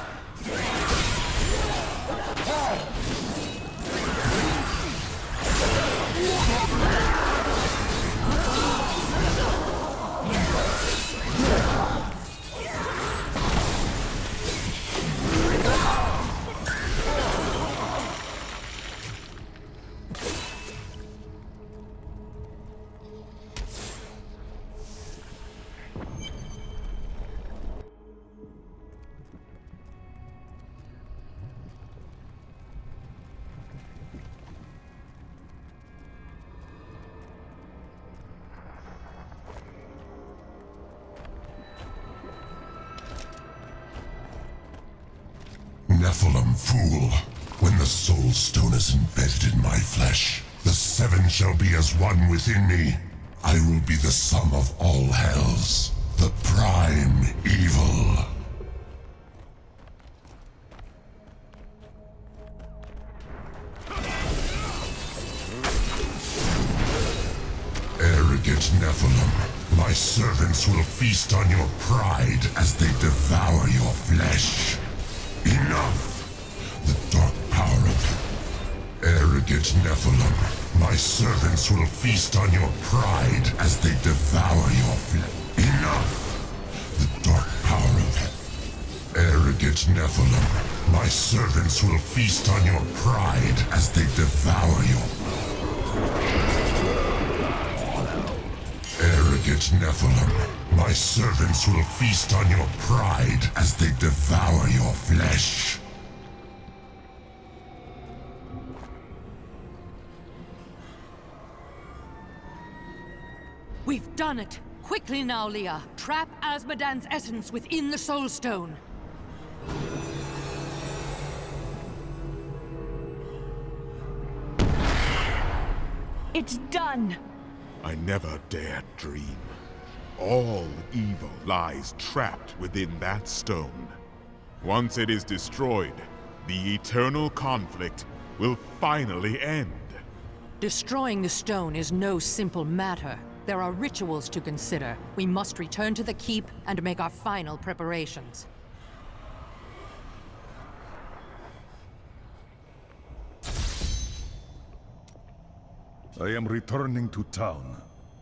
Speaker 2: Nephilim fool, when the Soulstone is embedded in my flesh, the seven shall be as one within me. I will be the sum of all hells, the prime evil. Arrogant Nephilim, my servants will feast on your pride as they devour your flesh. Enough! The dark power of arrogant Nephilim, my servants will feast on your pride as they devour your flesh. Enough! The dark power of arrogant Nephilim, my servants will feast on your pride as they devour your... Arrogant Nephilim, my servants will feast on your pride as they devour your flesh.
Speaker 5: We've done it! Quickly now, Leah. Trap Azmodan's essence within the Soulstone.
Speaker 1: It's done!
Speaker 3: I never dared dream. All evil lies trapped within that stone. Once it is destroyed, the eternal conflict will finally end.
Speaker 5: Destroying the stone is no simple matter. There are rituals to consider. We must return to the keep and make our final preparations.
Speaker 4: I am returning to town.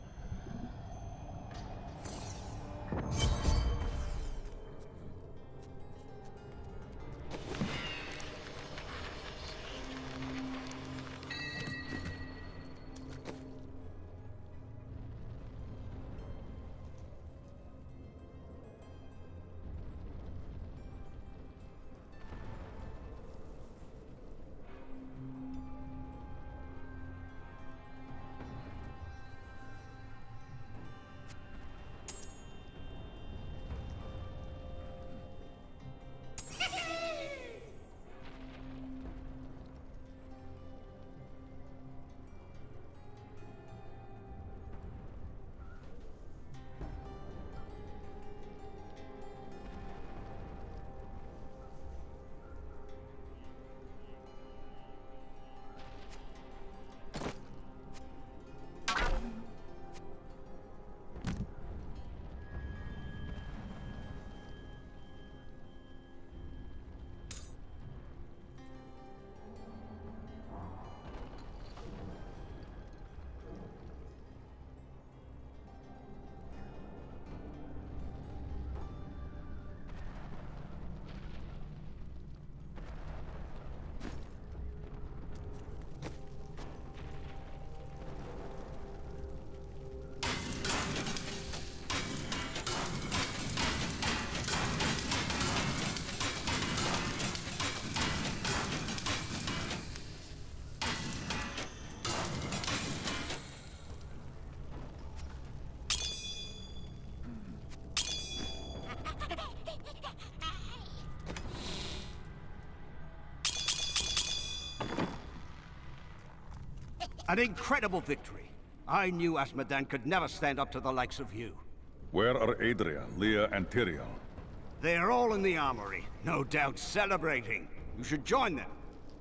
Speaker 15: An incredible victory. I knew Azmodan could never stand up to the likes of you.
Speaker 4: Where are Adria, Leah, and Tyrael?
Speaker 15: They're all in the armory, no doubt celebrating. You should join them.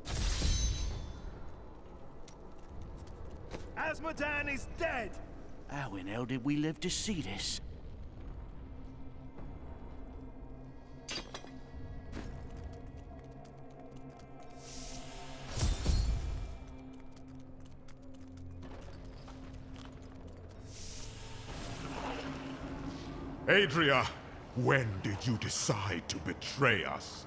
Speaker 7: Azmodan is dead!
Speaker 17: How in hell did we live to see this?
Speaker 3: Adria, when did you decide to betray us?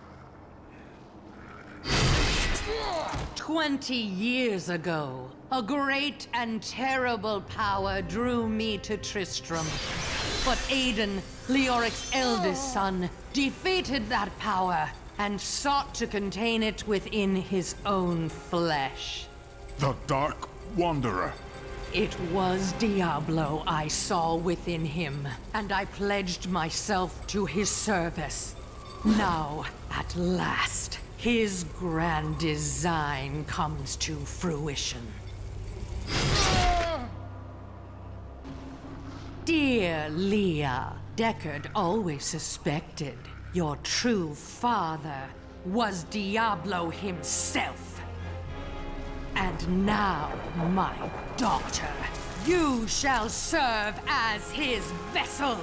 Speaker 5: 20 years ago, a great and terrible power drew me to Tristram. But Aiden, Leoric's eldest son, defeated that power and sought to contain it within his own flesh.
Speaker 3: The Dark Wanderer.
Speaker 5: It was Diablo I saw within him, and I pledged myself to his service. Now, at last, his grand design comes to fruition. Dear Leah, Deckard always suspected your true father was Diablo himself. And now, my daughter, you shall serve as his vessel.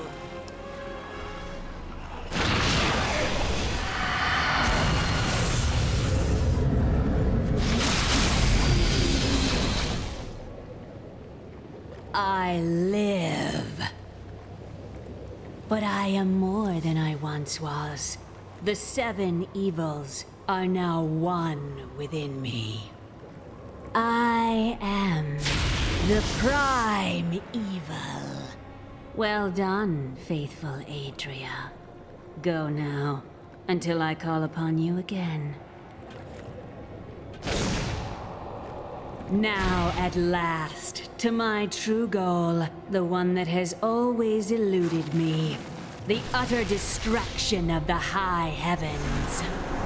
Speaker 1: I live. But I am more than I once was. The 7 evils are now one within me. I am the prime evil. Well done, faithful Adria. Go now, until I call upon you again. Now, at last, to my true goal, the one that has always eluded me. The utter distraction of the high heavens.